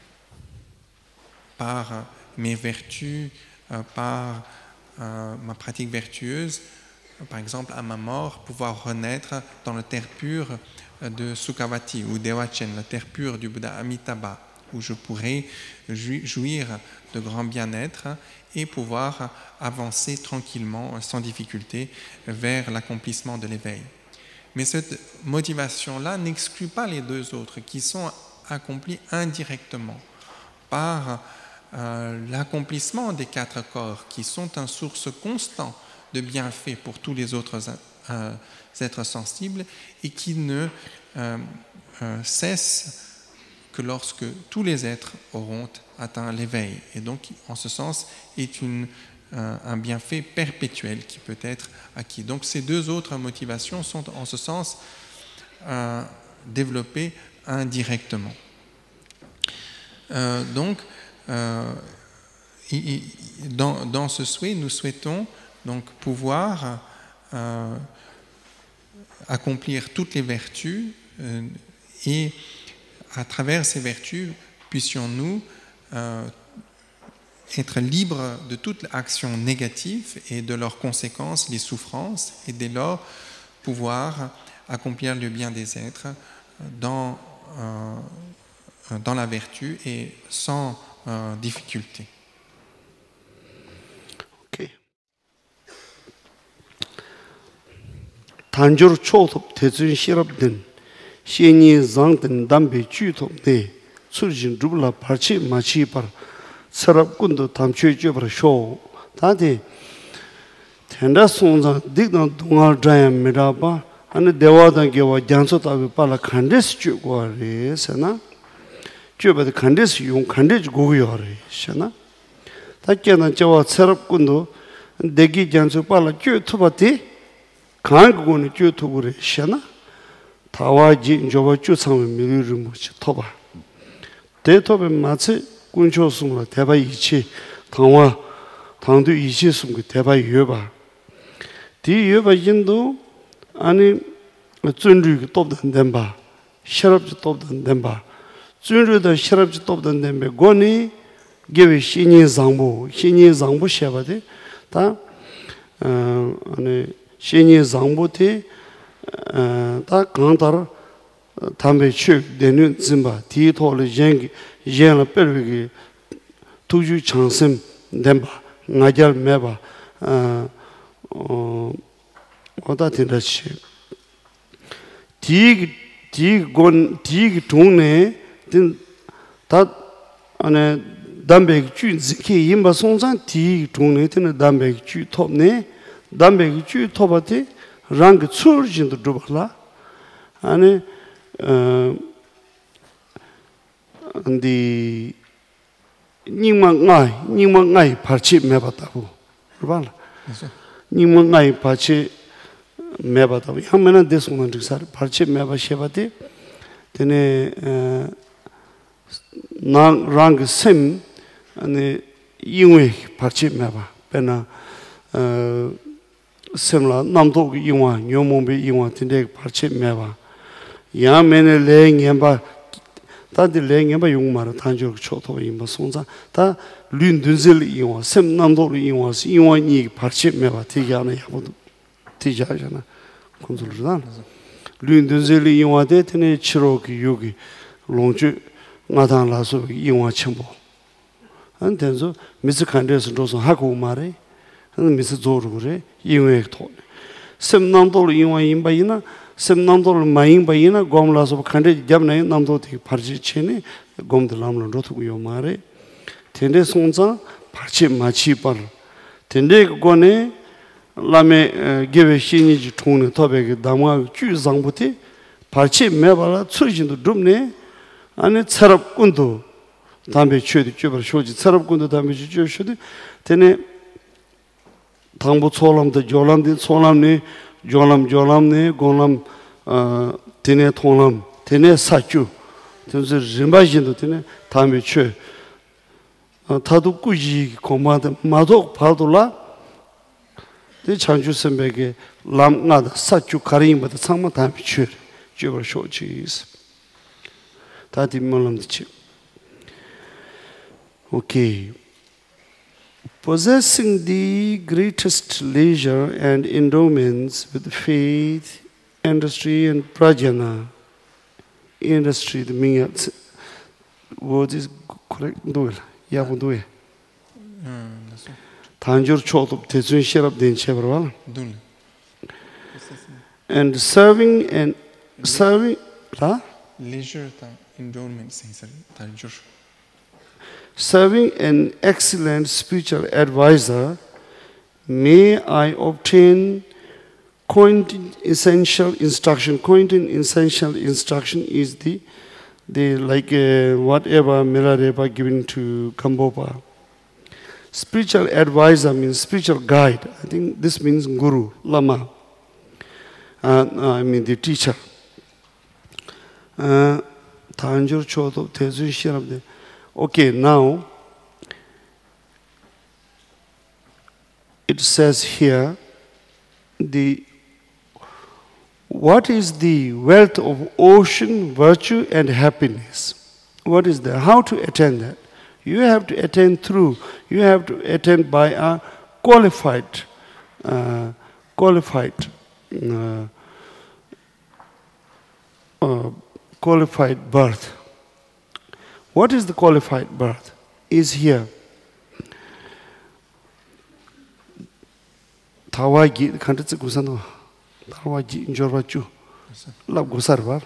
par mes vertus, euh, par euh, ma pratique vertueuse, par exemple à ma mort, pouvoir renaître dans la terre pure de Sukhavati ou Dewachen, la terre pure du Bouddha Amitabha, où je pourrais jouir de grand bien-être et pouvoir avancer tranquillement, sans difficulté, vers l'accomplissement de l'éveil. Mais cette motivation-là n'exclut pas les deux autres, qui sont accomplis indirectement par euh, l'accomplissement des quatre corps, qui sont une source constante de bienfaits pour tous les autres euh, êtres sensibles et qui ne euh, euh, cessent que lorsque tous les êtres auront atteint l'éveil. Et donc, en ce sens, est une, euh, un bienfait perpétuel qui peut être acquis. Donc, ces deux autres motivations sont, en ce sens, euh, développées indirectement. Euh, donc, euh, dans, dans ce souhait, nous souhaitons donc pouvoir euh, accomplir toutes les vertus euh, et à travers ces vertus, puissions-nous euh, être libre de toute action négative et de leurs conséquences, les souffrances, et dès lors pouvoir accomplir le bien des êtres dans, euh, dans la vertu et sans euh, difficulté. Okay. 단조로 초톱 대준 시럽든 시니 장든 담배 주톱네 술진 루블라 발치 마치발 서럽군도 담취 줘버려 쇼 다데 텐다 송자 딕나 동아 드라야 미라바 아니 대화단 게와 장소다비 빨라 칸데스 주고래 세나 주버드 칸데스 용 칸데스 고요래 세나 다께는 저와 서럽군도 대기 장소 빨라 주 투바티 강고는 주 투고래 세나 타와지 저와 주 상을 미르르 뭐지 토바 대토베 마치 군초스물 대바 이치 당와 당도 이치 숨그 대바 유바 디 유바 인도 아니 준르기 톱던 덴바 셔럽지 톱던 덴바 준르도 셔럽지 톱던 덴베 고니 게베 신이 장부 신이 장부 셔바데 다 어, 아니 신이 장부티 다 강다르 담배 취 되는 짐바 디토를 쟁 쟁을 빼르기 투주 창심 덴바 나잘 매바 어 어다 된다시 디 디곤 디 동네 다 안에 담배 취 지키 임바 송산 디 동네 되는 담배 취 톱네 담배 취 톱아티 랑 추르진도 두발라 아니 어 근데 님만 나이 님만 나이 발치 매봤다고 그러나 님만 나이 발치 매봤다고 하면은 대송만 득살 발치 매바셔바데 되네 나랑심 아니 이외 발치 매바 배나 어 semla namdo gi ywa nyomo be ywa tinde parche meba ya mene le ngemba ta de le ngemba yung mara tanjo choto imba sonza ta lün dunzel ywa sem namdo ywa si ywa ni parche meba tigana yabodu tijajana konsulurdan lün dunzel ywa de tene chiro gi yogi longju ngadan la so ywa chembo an tenzo miskhandes roso haku mare 미스 조르고래 이외토 셈남도로 이와 임바이나 셈남도로 마잉바이나 곰라서 칸데 잡네 남도티 파르지체네 곰들람로 로투고요 마레 텐데 송자 파치 마치par 텐데 고네 라메 게베시니지 통네 토베게 담와 주장부티 파치 메바라 추진도 dum네 아니 차럽군도 담배 취도 쥐버 쇼지 차럽군도 담배 쥐쇼도 테네 당부 초람도 조람디 초람네 조람 조람네 고람 어 테네 통람 테네 사주 그래서 림바진도 테네 담배 취 타도 꾸지 고마다 마도 파도라 대 창주 선배게 람나다 사주 가림보다 상마 담배 취 쥐버 쇼지스 다디 몰람지 오케이 Possessing the greatest leisure and endowments with faith, industry, and prajna. Industry, the meaning word is correct. Do it. Yeah, do it. Tanjur chotop tezun sherab den chebral. And serving and serving. La? Leisure, endowments, tanjur. Serving an excellent spiritual advisor, may I obtain quintessential instruction. Quintessential instruction is the, the like uh, whatever Milarepa given to Kambopa. Spiritual advisor means spiritual guide. I think this means guru, lama. Uh, I mean the teacher. Tanjur choto tezun shirabde. Okay, now it says here the what is the wealth of ocean, virtue, and happiness? What is that? How to attain that? You have to attend through. You have to attend by a qualified, uh, qualified, uh, uh, qualified birth. What is the qualified birth? Is here. Tawagi kantatsi gusano. Tawagi njorwachu. Lab gusarvar.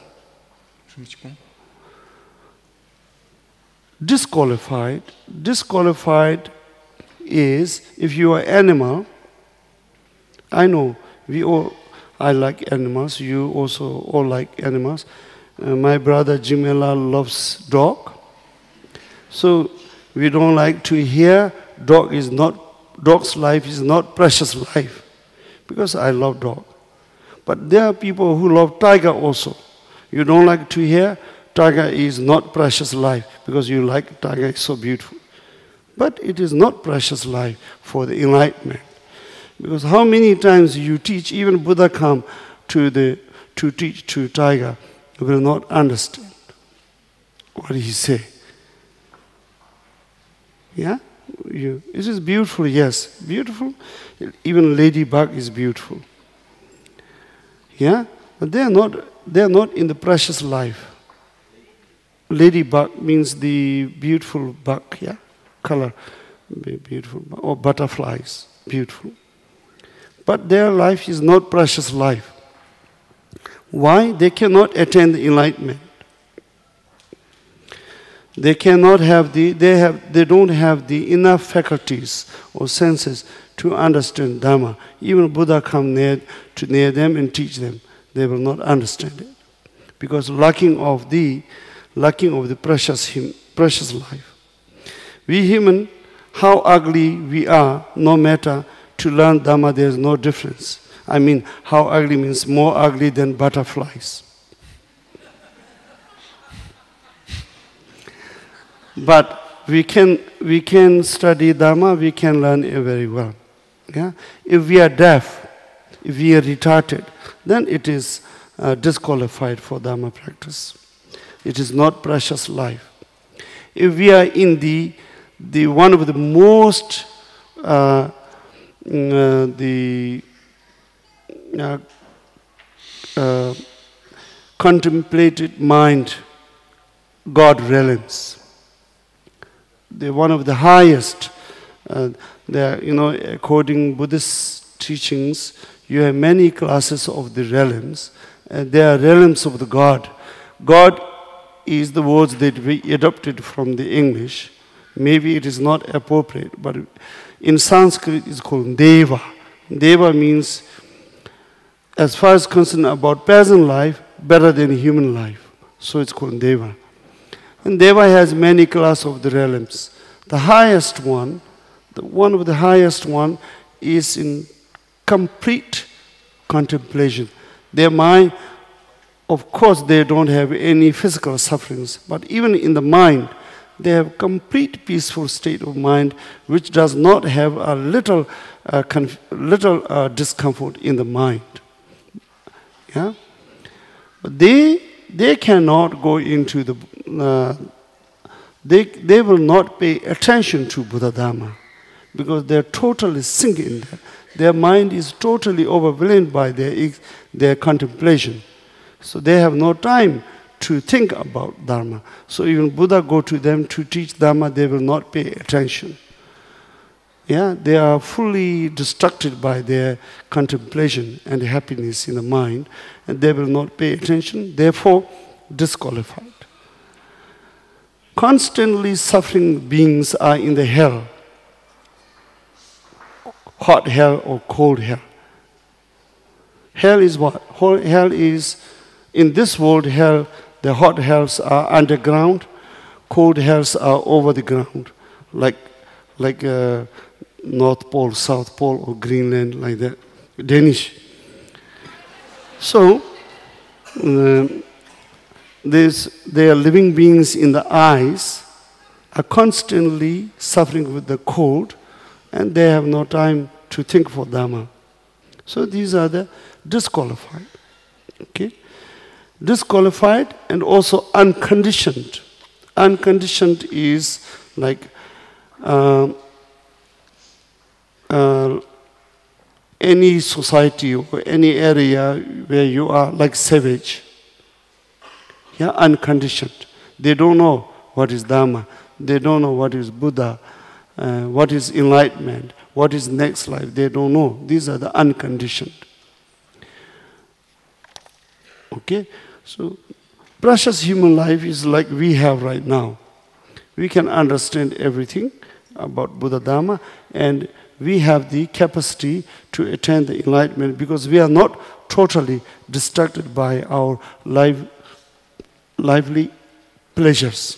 Disqualified. Disqualified is if you are animal. I know we all. I like animals. You also all like animals. Uh, my brother Jimela loves dog. So we don't like to hear dog is not dog's life is not precious life, because I love dog. But there are people who love tiger also. You don't like to hear tiger is not precious life, because you like tiger is so beautiful. But it is not precious life for the enlightenment. Because how many times you teach, even Buddha come to the to teach to tiger, will not understand what he say. Yeah, you. This is beautiful. Yes, beautiful. Even ladybug is beautiful. Yeah, but they are not. They are not in the precious life. Ladybug means the beautiful bug. Yeah, color, beautiful, or butterflies, beautiful. But their life is not precious life. Why? They cannot attain the enlightenment. They cannot have the, they have, they don't have the enough faculties or senses to understand Dhamma. Even Buddha come near to near them and teach them, they will not understand it, because lacking of the, lacking of the precious him, precious life. We human, how ugly we are, no matter to learn Dhamma, there is no difference. I mean, how ugly means more ugly than butterflies. But we can, we can study Dhamma, we can learn it very well. Yeah? If we are deaf, if we are retarded, then it is uh, disqualified for Dhamma practice. It is not precious life. If we are in the, the one of the most uh, uh, the uh, uh, contemplated mind, God realms. They're one of the highest. Uh, they're, you know, according Buddhist teachings, you have many classes of the realms. Uh, they are realms of the God. God is the words that we adopted from the English. Maybe it is not appropriate, but in Sanskrit it's called Deva. Deva means, as far as concerned about peasant life, better than human life. So it's called Deva. And Deva has many classes of the realms. The highest one, the one of the highest one, is in complete contemplation. Their mind, of course, they don't have any physical sufferings, but even in the mind, they have complete peaceful state of mind, which does not have a little, uh, conf little uh, discomfort in the mind. Yeah, but they they cannot go into the. Uh, they they will not pay attention to Buddha Dhamma, because they are totally sinking in there. Their mind is totally overwhelmed by their their contemplation, so they have no time to think about Dharma. So even Buddha go to them to teach Dharma, they will not pay attention. Yeah, they are fully distracted by their contemplation and happiness in the mind, and they will not pay attention, therefore disqualified. Constantly suffering beings are in the hell, hot hell or cold hell. Hell is what? Hell is, in this world, hell, the hot hells are underground, cold hells are over the ground, like, like uh, North Pole, South Pole, or Greenland, like that, Danish. So, uh, This, they are living beings in the eyes, are constantly suffering with the cold, and they have no time to think for Dhamma. So these are the disqualified. Okay? Disqualified and also unconditioned. unconditioned is like uh, uh, any society or any area where you are like savage. Yeah, unconditioned. They don't know what is Dharma. They don't know what is Buddha, uh, what is enlightenment, what is next life. They don't know. These are the unconditioned. Okay? So, precious human life is like we have right now. We can understand everything about Buddha Dharma, and we have the capacity to attain the enlightenment because we are not totally distracted by our life, lively pleasures.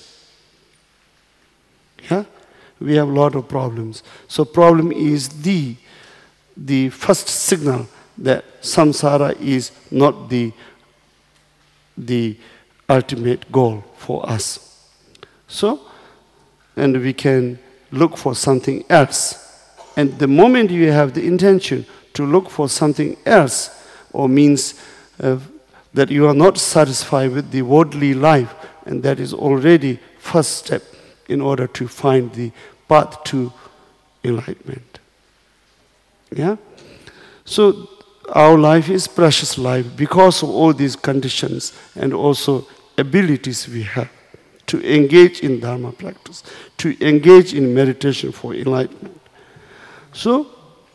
Yeah? We have a lot of problems. So problem is the, the first signal that samsara is not the, the ultimate goal for us. So, and we can look for something else. And the moment you have the intention to look for something else, or means uh, that you are not satisfied with the worldly life, and that is already first step in order to find the path to enlightenment. Yeah? So our life is precious life because of all these conditions and also abilities we have to engage in Dharma practice, to engage in meditation for enlightenment. So,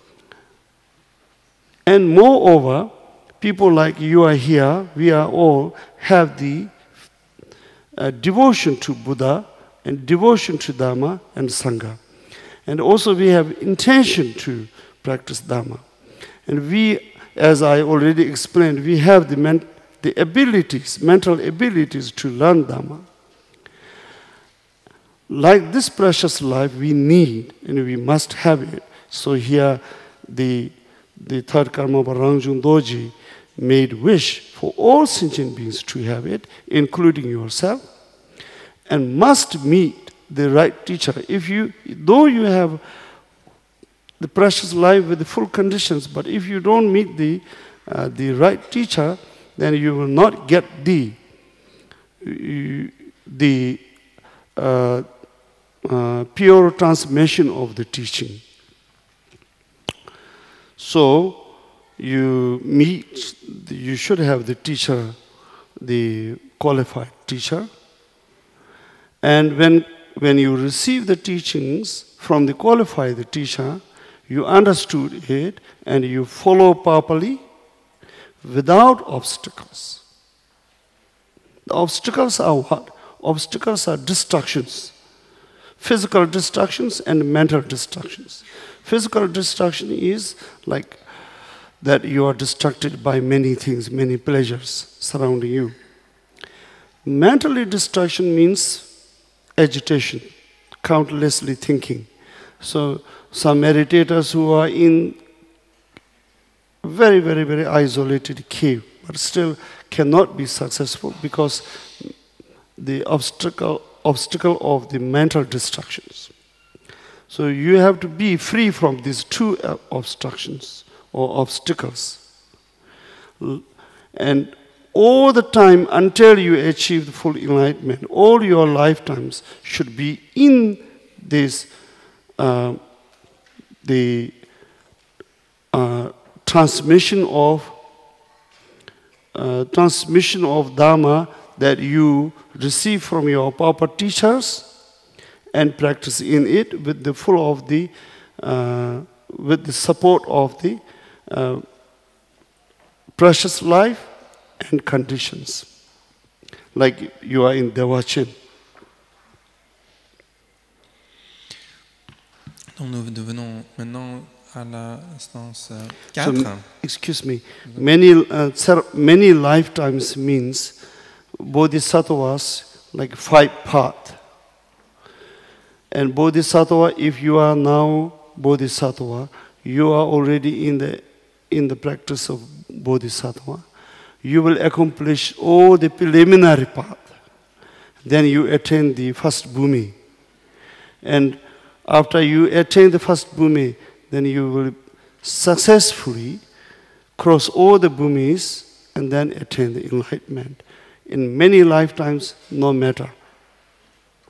and moreover, people like you are here, we are all have the uh, devotion to Buddha and devotion to Dharma and Sangha. And also we have intention to practice Dharma. And we, as I already explained, we have the, men the abilities, mental abilities to learn Dharma. Like this precious life we need and we must have it. So here the, the third Karma Rangjung Doji made wish for all sentient beings to have it, including yourself, and must meet the right teacher. If you, though you have the precious life with the full conditions, but if you don't meet the, uh, the right teacher, then you will not get the, the uh, uh, pure transmission of the teaching. So, you meet, you should have the teacher, the qualified teacher. And when, when you receive the teachings from the qualified teacher, you understood it and you follow properly without obstacles. The obstacles are what? Obstacles are distractions. Physical distractions and mental distractions. Physical distraction is like that you are distracted by many things, many pleasures surrounding you. Mentally distraction means agitation, countlessly thinking. So some meditators who are in very, very, very isolated cave, but still cannot be successful because the obstacle, obstacle of the mental distractions. So you have to be free from these two obstructions or obstacles. And all the time until you achieve the full enlightenment, all your lifetimes should be in this, uh, the uh, transmission of uh, transmission of Dharma that you receive from your proper teachers and practice in it with the full of the uh, with the support of the uh, precious life and conditions, like you are in Devachin. Donc nous devenons maintenant à l'instance quatre. So, excuse me, many, uh, many lifetimes means bodhisattvas, like five paths. And bodhisattva, if you are now bodhisattva, you are already in the, in the practice of bodhisattva. You will accomplish all the preliminary path. Then you attain the first bhumi. And after you attain the first bhumi, then you will successfully cross all the bhumis and then attain the enlightenment. In many lifetimes, no matter.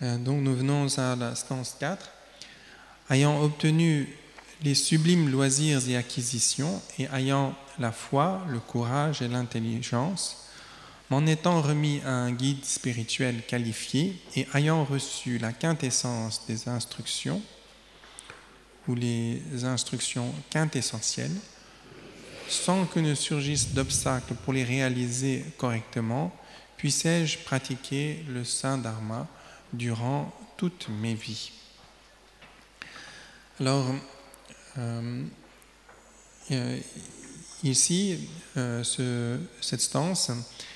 Euh, donc nous venons à la stance quatre. Ayant obtenu les sublimes loisirs et acquisitions, et ayant la foi, le courage et l'intelligence, m'en étant remis à un guide spirituel qualifié et ayant reçu la quintessence des instructions, ou les instructions quintessentielles, sans que ne surgisse d'obstacles pour les réaliser correctement, puissais-je pratiquer le saint dharma durant toutes mes vies. Alors, euh, euh, ici, euh, ce, cette stance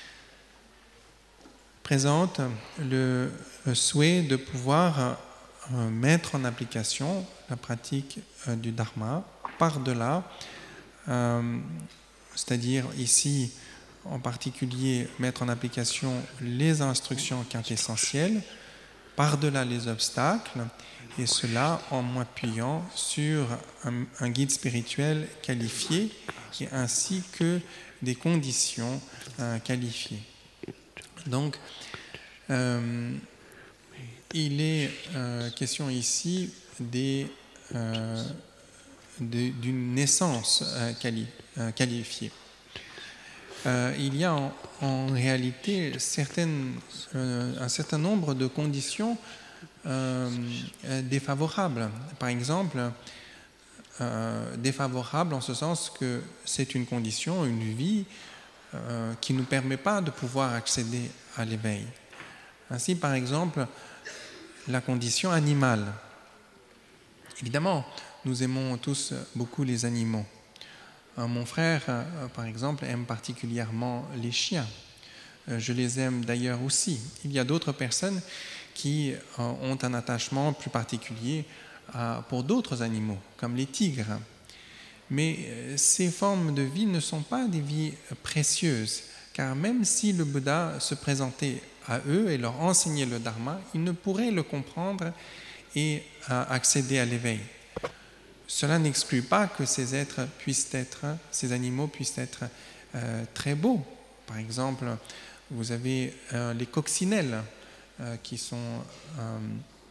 présente le, le souhait de pouvoir euh, mettre en application la pratique euh, du dharma par-delà, euh, c'est-à-dire ici, en particulier, mettre en application les instructions quintessentielles, par-delà les obstacles, et cela en m'appuyant sur un, un guide spirituel qualifié, et ainsi que des conditions euh, qualifiées. Donc, euh, il est euh, question ici des, euh, de, d'une naissance euh, quali, euh, qualifiée. Euh, il y a en, en réalité certaines, euh, un certain nombre de conditions euh, défavorables. Par exemple, euh, défavorable en ce sens que c'est une condition, une vie euh, qui ne nous permet pas de pouvoir accéder à l'éveil. Ainsi, par exemple, la condition animale. Évidemment, nous aimons tous beaucoup les animaux. Mon frère, par exemple, aime particulièrement les chiens. Je les aime d'ailleurs aussi. Il y a d'autres personnes qui ont un attachement plus particulier pour d'autres animaux, comme les tigres. Mais ces formes de vie ne sont pas des vies précieuses, car même si le Bouddha se présentait à eux et leur enseignait le Dharma, ils ne pourraient le comprendre et accéder à l'éveil. Cela n'exclut pas que ces êtres puissent être, ces animaux puissent être euh, très beaux. Par exemple, vous avez euh, les coccinelles euh, qui sont euh,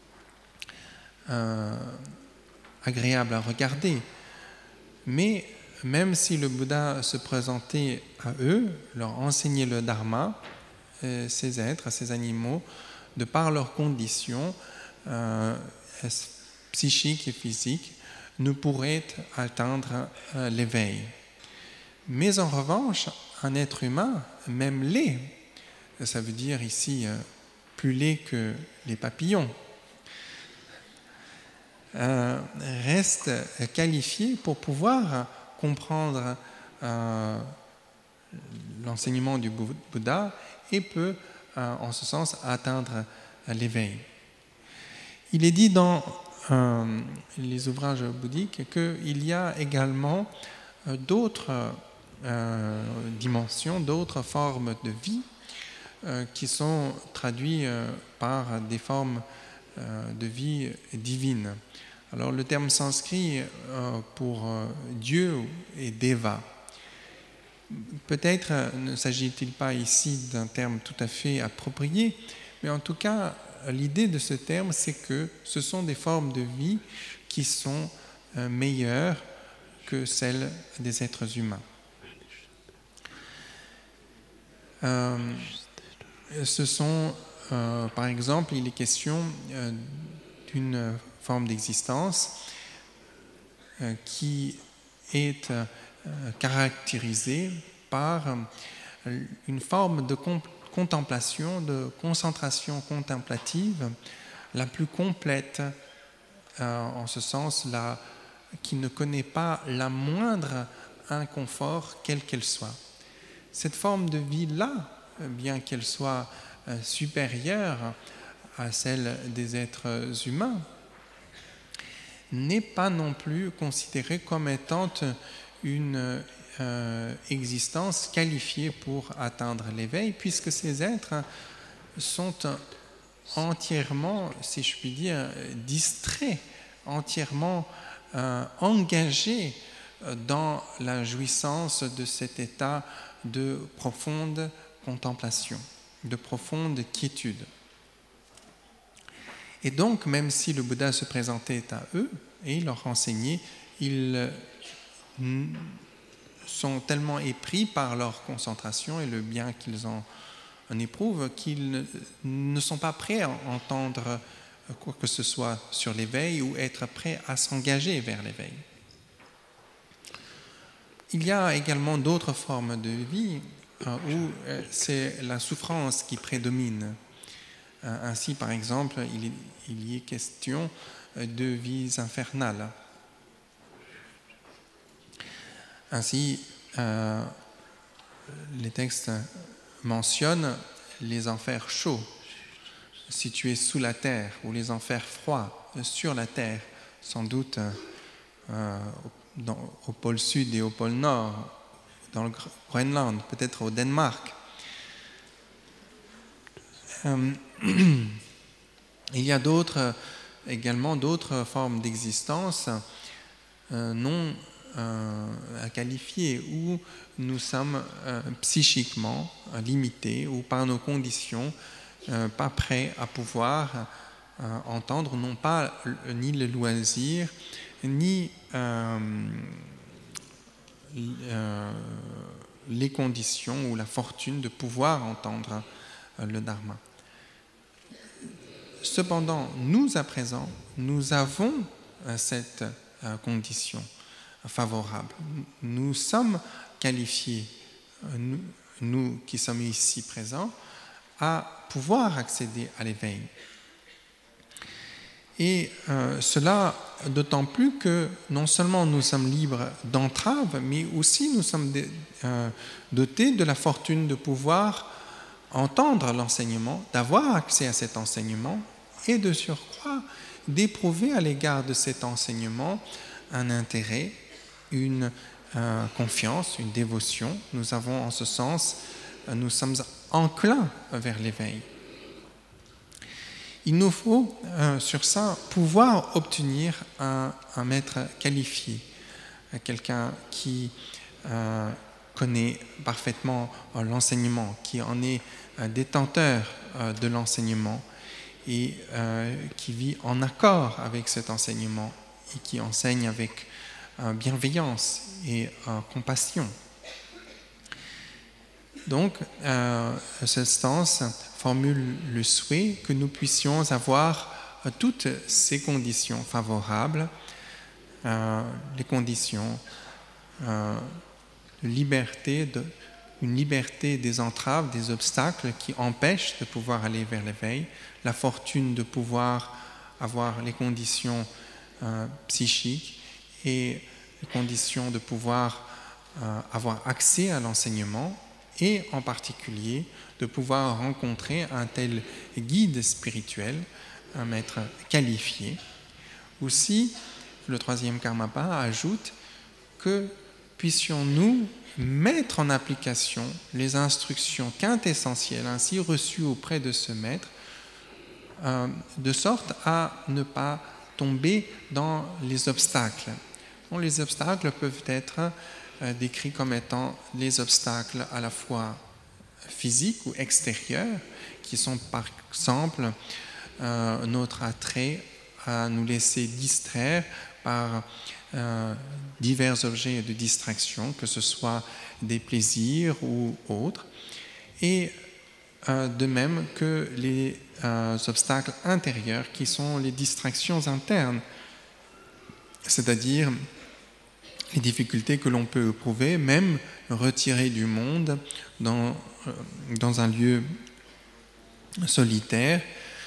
euh, agréables à regarder. Mais même si le Bouddha se présentait à eux, leur enseignait le Dharma, euh, ces êtres, ces animaux, de par leurs conditions euh, psychiques et physiques, ne pourrait atteindre euh, l'éveil. Mais en revanche, un être humain, même laid, ça veut dire ici euh, plus laid que les papillons, euh, reste qualifié pour pouvoir comprendre euh, l'enseignement du Bouddha et peut, euh, en ce sens, atteindre l'éveil. Il est dit dans Euh, les ouvrages bouddhiques qu'il y a également euh, d'autres euh, dimensions, d'autres formes de vie euh, qui sont traduites euh, par des formes euh, de vie divine. Alors le terme sanskrit euh, pour euh, Dieu est Deva. Peut-être ne s'agit-il pas ici d'un terme tout à fait approprié, mais en tout cas, l'idée de ce terme, c'est que ce sont des formes de vie qui sont euh, meilleures que celles des êtres humains. Euh, ce sont, euh, par exemple, il est question euh, d'une forme d'existence euh, qui est euh, caractérisée par euh, une forme de comp- contemplation, de concentration contemplative la plus complète, euh, en ce sens, la, qui ne connaît pas la moindre inconfort, quelle qu'elle soit. Cette forme de vie-là, bien qu'elle soit euh, supérieure à celle des êtres humains, n'est pas non plus considérée comme étant une Euh, existence qualifiée pour atteindre l'éveil, puisque ces êtres sont entièrement, si je puis dire, distraits, entièrement euh, engagés dans la jouissance de cet état de profonde contemplation, de profonde quiétude. Et donc, même si le Bouddha se présentait à eux et leur enseignait, ils sont tellement épris par leur concentration et le bien qu'ils en, en éprouvent qu'ils ne, ne sont pas prêts à entendre quoi que ce soit sur l'éveil ou être prêts à s'engager vers l'éveil. Il y a également d'autres formes de vie euh, où euh, c'est la souffrance qui prédomine. Euh, ainsi, par exemple, il, il y est question de vies infernales. Ainsi, euh, les textes mentionnent les enfers chauds, situés sous la terre, ou les enfers froids, sur la terre, sans doute euh, dans, au pôle sud et au pôle nord, dans le Groenland, peut-être au Danemark. Euh, il y a d'autres, également d'autres formes d'existence euh, non euh, à qualifier, où nous sommes euh, psychiquement euh, limités ou par nos conditions euh, pas prêts à pouvoir euh, entendre non pas ni le loisir ni euh, euh, les conditions ou la fortune de pouvoir entendre euh, le Dharma. Cependant, nous à présent, nous avons euh, cette euh, condition favorable. Nous sommes qualifiés, euh, nous, nous qui sommes ici présents, à pouvoir accéder à l'éveil. Et euh, cela d'autant plus que non seulement nous sommes libres d'entraves, mais aussi nous sommes de, euh, dotés de la fortune de pouvoir entendre l'enseignement, d'avoir accès à cet enseignement et de surcroît d'éprouver à l'égard de cet enseignement un intérêt, une euh, confiance, une dévotion. Nous avons en ce sens, euh, nous sommes enclins vers l'éveil. Il nous faut, euh, sur ça, pouvoir obtenir un, un maître qualifié, quelqu'un qui euh, connaît parfaitement euh, l'enseignement, qui en est euh, détenteur euh, de l'enseignement et euh, qui vit en accord avec cet enseignement et qui enseigne avec euh, bienveillance et euh, compassion. Donc, euh, cette stance formule le souhait que nous puissions avoir euh, toutes ces conditions favorables, euh, les conditions euh, de liberté, de, une liberté des entraves, des obstacles qui empêchent de pouvoir aller vers l'éveil, la fortune de pouvoir avoir les conditions euh, psychiques et les conditions de pouvoir euh, avoir accès à l'enseignement et en particulier de pouvoir rencontrer un tel guide spirituel, un maître qualifié. Aussi, le troisième Karmapa ajoute que puissions-nous mettre en application les instructions quintessentielles ainsi reçues auprès de ce maître, euh, de sorte à ne pas tomber dans les obstacles. Bon, les obstacles peuvent être euh, décrits comme étant les obstacles à la fois physiques ou extérieurs, qui sont par exemple euh, notre attrait à nous laisser distraire par euh, divers objets de distraction, que ce soit des plaisirs ou autres, et euh, de même que les euh, obstacles intérieurs qui sont les distractions internes, c'est-à-dire les difficultés que l'on peut éprouver, même retirées du monde, dans, euh, dans un lieu solitaire,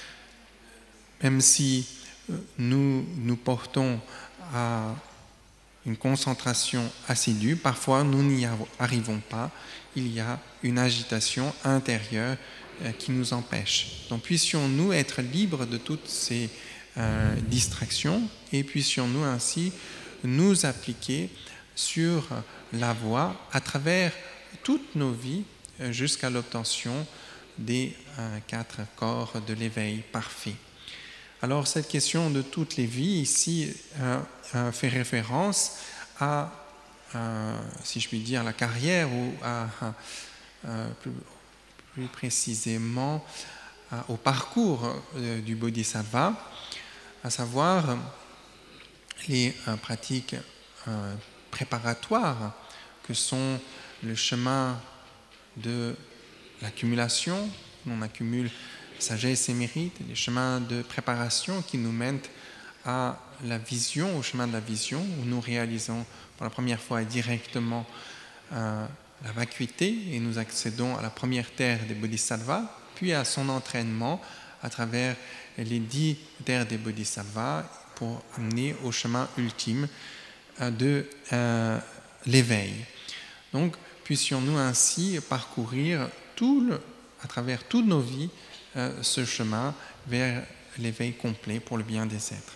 même si nous nous portons à une concentration assidue, parfois nous n'y arrivons pas, il y a une agitation intérieure euh, qui nous empêche. Donc puissions-nous être libres de toutes ces euh, distractions et puissions-nous ainsi nous appliquer sur la voie à travers toutes nos vies jusqu'à l'obtention des euh, quatre corps de l'éveil parfait. Alors cette question de toutes les vies ici euh, euh, fait référence à, euh, si je puis dire, la carrière ou à, à, à plus, plus précisément au parcours euh, du Bodhisattva, à savoir les euh, pratiques euh, préparatoires que sont le chemin de l'accumulation, on accumule sagesse et mérite, les chemins de préparation qui nous mènent à la vision, au chemin de la vision, où nous réalisons pour la première fois directement euh, la vacuité et nous accédons à la première terre des Bodhisattvas, puis à son entraînement à travers les dix terres des Bodhisattvas pour amener au chemin ultime euh, de euh, l'éveil. Donc, puissions-nous ainsi parcourir tout le, à travers toutes nos vies euh, ce chemin vers l'éveil complet pour le bien des êtres.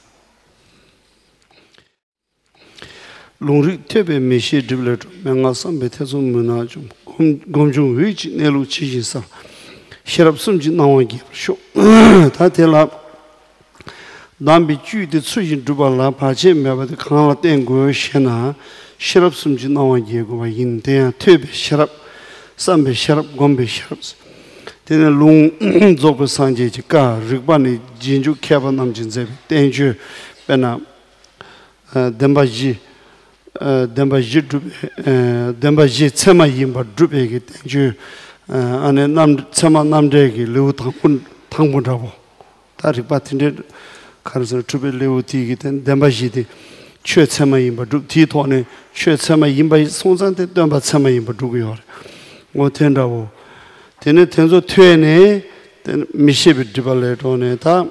Longrik tebe meshi diblet menga sambe teso mena jum gomjung wich nelu chi sa sherab sumji nawangi sho ta tela dambi ju de tsujin dubala paje meba de khangla tengo shena sherab sumji nawangi go ba yin de tebe sherab sambe sherab gombe sherab tene long zobe sanje ji ka rigba ni jinju kheba namjin ze tenju bena dembaji dembaji dembaji tsema yimba drupe gi tenju ane nam tsema namde gi lew thangpun thangpun rabo ta rigba tinde karso drupe lew ti gi ten dembaji de chue tsema yimba drup ti thone chue tsema yimba songsan de demba tsema yimba drugo yor ngo tendawo tene tenzo twene ten mishibi dibale tone ta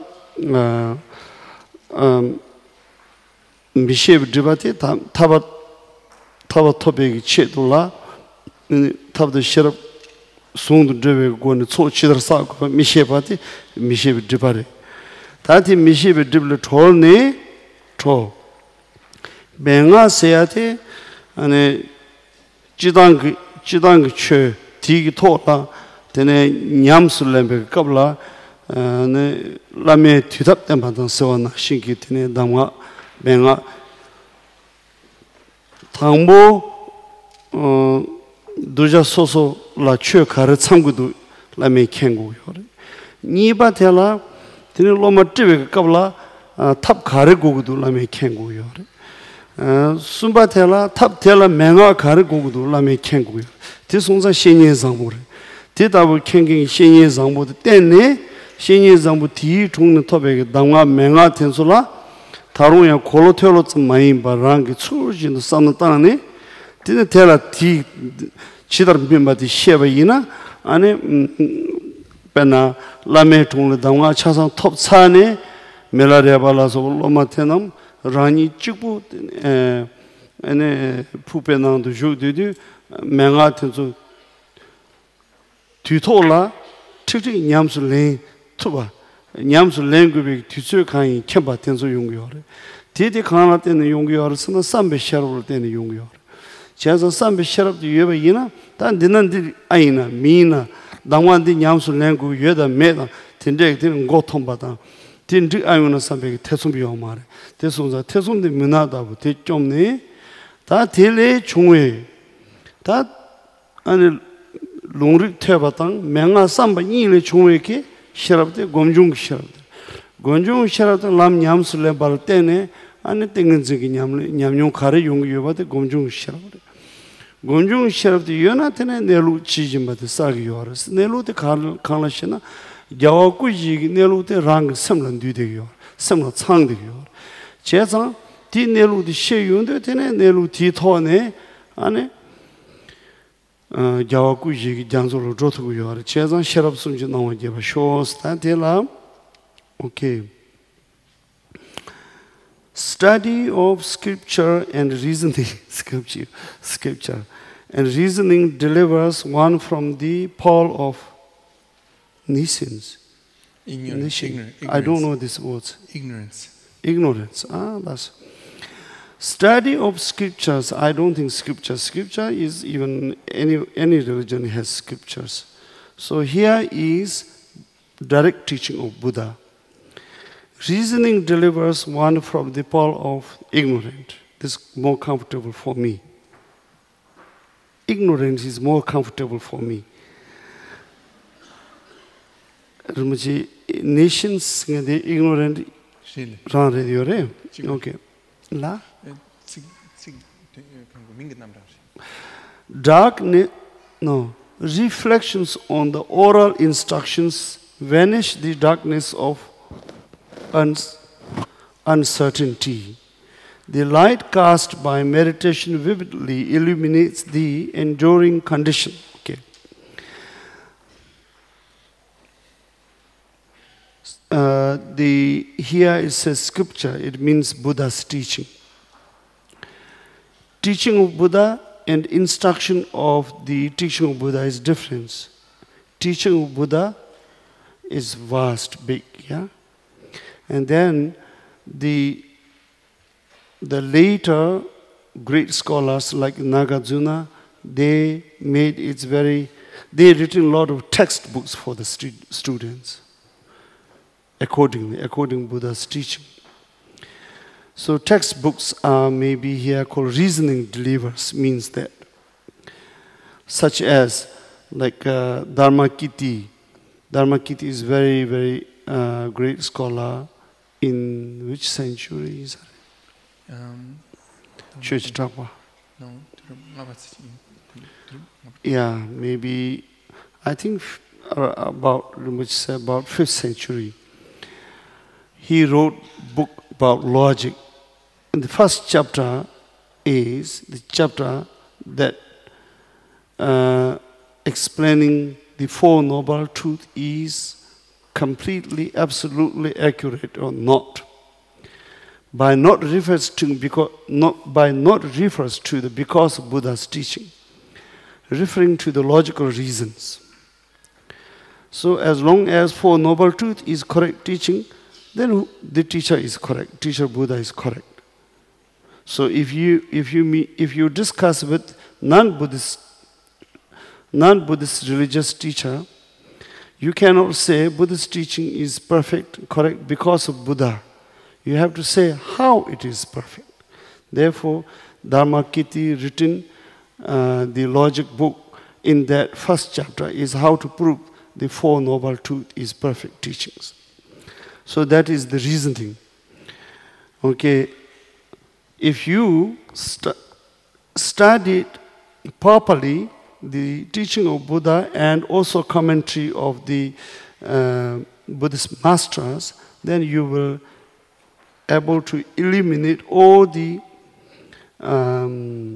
미셰브 드바티 타바 타바 토베기 쳇돌라 타바도 셔럽 송도 드베 고는 초치더 사고 미셰바티 미셰브 드바레 다티 미셰브 드블 톨네 토 뱅아 세야티 아네 지당 지당 쳇 디기 토라 데네 냠술렘베 qabla 네 라메 뒤답된 반동 세워나 신기 드네 담가 맹아 당보 어 도자 소소 라 최카르 참고도 라메 켄고요 니바텔라 드네 로마 찌베 qabla 탑 가르 고고도 라메 켄고요 어 숨바텔라 탑텔라 맹아 가르 고고도 라메 켄고요 디송자 신예 장보래 디다부 켄긴 신예 장보도 때네 신예 장보 디 종는 탑에 당와 맹아 텐솔라 다루야 콜로테로 좀 많이 바랑게 추르진 산나타네 디네 테라 디 치더 빈바디 셰바이나 아니 베나 라메 통을 당와 차상 톱 차네 멜라리아 발라서 로마테남 라니 찍부 에 에네 푸페나도 주디디 맹아텐소 뒤토라 특히 냠술레 투바 냠수 랭귀지 뒤쪽 강이 켐바 텐소 용기어래 디디 강나 때는 용기어를 쓰는 삼백 샤르볼 때는 용기어래 제가 삼백 샤르도 예바이나 단 드는디 아이나 미나 당완디 냠수 랭귀지 예다 메다 텐데 되는 고통받아 딘디 아이나 삼백 태송비어 말해 태송자 태송데 문화다고 대좀네 다 딜레 중회 다 아니 롱릭 태바당 맹아 삼바 이레 중회게 셔럽데 곰중 셔럽데 곰중 셔럽데 람 냠술레 발 때네 아니 땡은지기 냠레 냠용 카레 용기여바데 곰중 셔럽데 곰중 셔럽데 요나테네 네루 치짐바데 사기 요르스 네루데 칸 칸라시나 야와쿠지 네루데 랑 섬런 뒤데요 섬로 창데요 제자 디 네루데 셰윤데 테네 네루 디토네 아니 야와쿠지 장소로 조트고요. 제장 셔럽 숨지 나오게 봐. 쇼스타텔라. 오케이. Study of scripture and reasoning scripture scripture and reasoning delivers one from the pole of nescience. Ignorance. Ignorance. I don't know these words. Ignorance. Ignorance. Ah, that's study of scriptures. I don't think scripture. Scripture is even any any religion has scriptures. So here is direct teaching of Buddha. Reasoning delivers one from the pole of ignorant. This is more comfortable for me. Ignorance is more comfortable for me. Rumuchi nations ngade ignorant Shil. ran radio re. Okay. La Tsig tsig kango mingit nam rashi. darkness no reflections on the oral instructions vanish the darkness of uns- uncertainty. The light cast by meditation vividly illuminates the enduring condition. Okay. Uh, the here it says scripture. It means Buddha's teaching. Teaching of Buddha and instruction of the teaching of Buddha is different. Teaching of Buddha is vast, big, yeah. And then the the later great scholars like Nagarjuna, they made it very. They written a lot of textbooks for the stu- students. Accordingly, according to Buddha's teaching. So textbooks are maybe here called reasoning delivers, means that. Such as like uh, Dharmakirti. Dharmakirti is very, very uh, great scholar in which century is it? Um, Church Tapa. No, Lavatsi. Yeah, maybe, I think f- uh, about, which say about fifth century. He wrote book about logic. And the first chapter is the chapter that uh, explaining the Four Noble Truths is completely, absolutely accurate or not. By not refers to because not by not refers to the because of Buddha's teaching, referring to the logical reasons. So as long as Four Noble Truths is correct teaching, then the teacher is correct. Teacher Buddha is correct. So if you if you meet, if you discuss with non-Buddhist non-Buddhist religious teacher, you cannot say Buddhist teaching is perfect, correct because of Buddha. You have to say how it is perfect. Therefore, Dharmakirti written uh, the logic book in that first chapter is how to prove the Four Noble Truths is perfect teachings. So that is the reasoning. Okay, if you stu- studied properly the teaching of Buddha and also commentary of the uh, Buddhist masters, then you will able to eliminate all the um,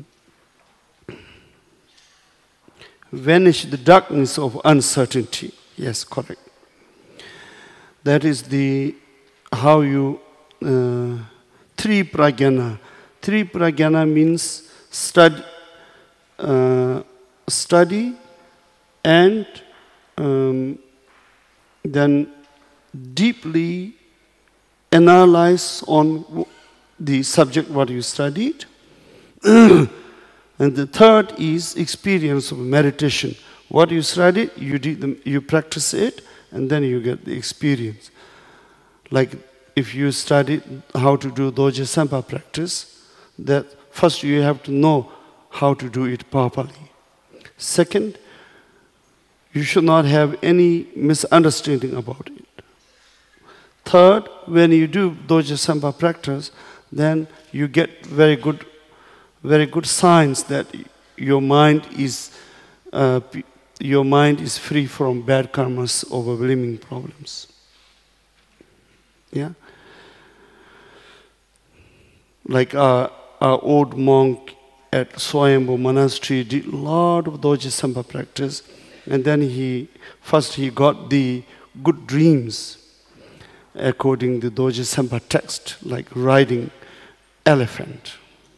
vanish the darkness of uncertainty. Yes, correct. That is the how you uh, three pragyana. Three pragyana means study, uh, study, and um, then deeply analyze on the subject what you studied. And the third is experience of meditation. What you studied, you did the, you practice it, and then you get the experience. Like if you studied how to do Doje Sampa practice, that first you have to know how to do it properly. Second, you should not have any misunderstanding about it. Third, when you do Doje Sampa practice, then you get very good, very good signs that your mind is, uh, your mind is free from bad karmas, overwhelming problems. Yeah, like our, our old monk at Swayambhu Monastery did a lot of Doje Sampa practice, and then he first he got the good dreams. According to Doje Sampa text, like riding elephant.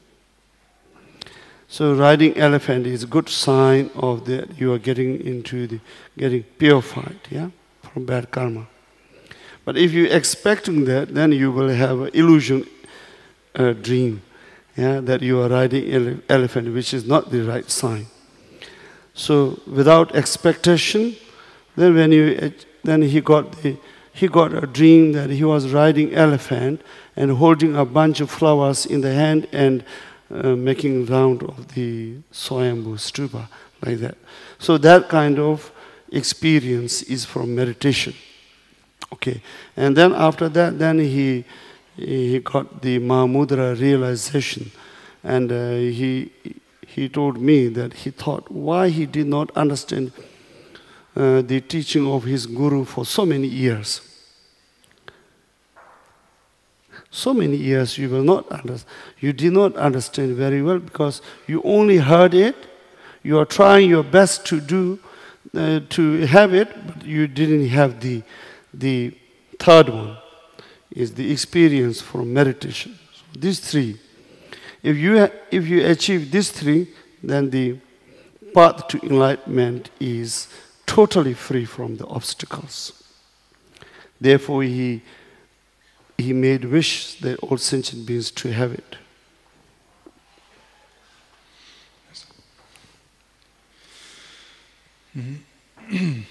So riding elephant is a good sign of that you are getting into the getting purified, yeah, from bad karma. But if you're expecting that, then you will have an illusion uh, dream, yeah, that you are riding ele- elephant, which is not the right sign. So without expectation, then when you then he got the He got a dream that he was riding elephant and holding a bunch of flowers in the hand and uh, making round of the Swayambhu stupa, like that. So that kind of experience is from meditation. Okay, and then after that, then he he got the Mahamudra realization, and uh, he he told me that he thought why he did not understand uh, the teaching of his guru for so many years. So many years you will not understand. You did not understand very well because you only heard it. You are trying your best to do uh, to have it, but you didn't have the the third one. Is the experience from meditation. So these three. If you ha- if you achieve these three, then the path to enlightenment is totally free from the obstacles. Therefore, he he made wish that all sentient beings to have it. Mm-hmm.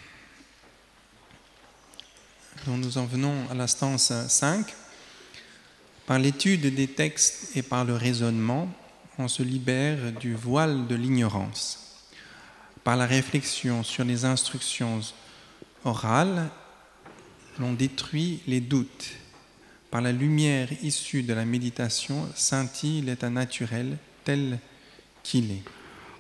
Donc nous en venons à l'instance cinq. Par l'étude des textes et par le raisonnement, on se libère du voile de l'ignorance. Par la réflexion sur les instructions orales, l'on détruit les doutes. Par la lumière issue de la méditation, scintille l'état naturel tel qu'il est.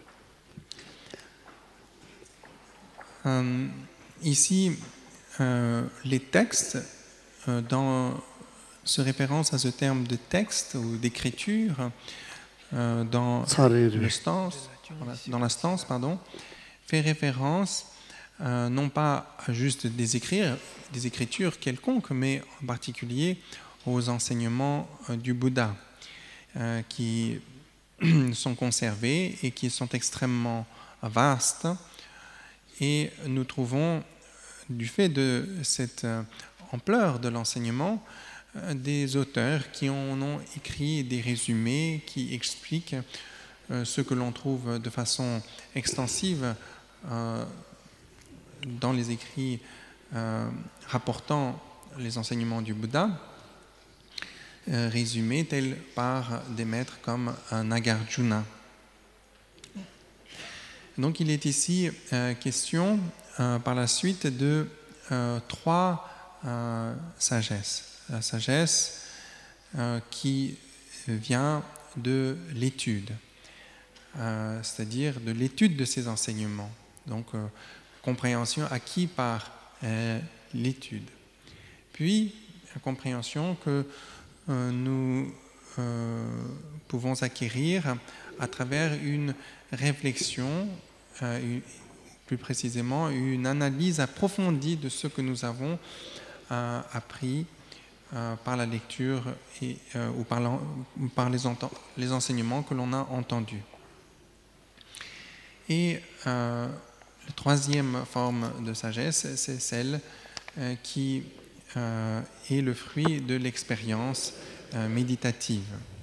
Euh, ici, euh, les textes, euh, dans ce référence à ce terme de texte ou d'écriture, euh, dans le stance, dans la stance, pardon, fait référence euh, non pas à juste des, écrire, des écritures quelconques, mais en particulier aux enseignements euh, du Bouddha, euh, qui sont conservés et qui sont extrêmement vastes. Et nous trouvons, du fait de cette euh, ampleur de l'enseignement, euh, des auteurs qui en ont écrit des résumés qui expliquent euh, ce que l'on trouve de façon extensive euh, dans les écrits euh, rapportant les enseignements du Bouddha, euh, résumés tels par des maîtres comme euh, Nagarjuna. Donc il est ici euh, question euh, par la suite de euh, trois euh, sagesses. La sagesse euh, qui vient de l'étude, euh, c'est-à-dire de l'étude de ces enseignements. Donc euh, compréhension acquise par euh, l'étude. Puis la compréhension que euh, nous euh, pouvons acquérir à travers une réflexion, euh, une, plus précisément une analyse approfondie de ce que nous avons euh, appris euh, par la lecture et, euh, ou par, la, par les, les enseignements que l'on a entendus. Et euh, la troisième forme de sagesse, c'est celle euh, qui euh, est le fruit de l'expérience euh, méditative.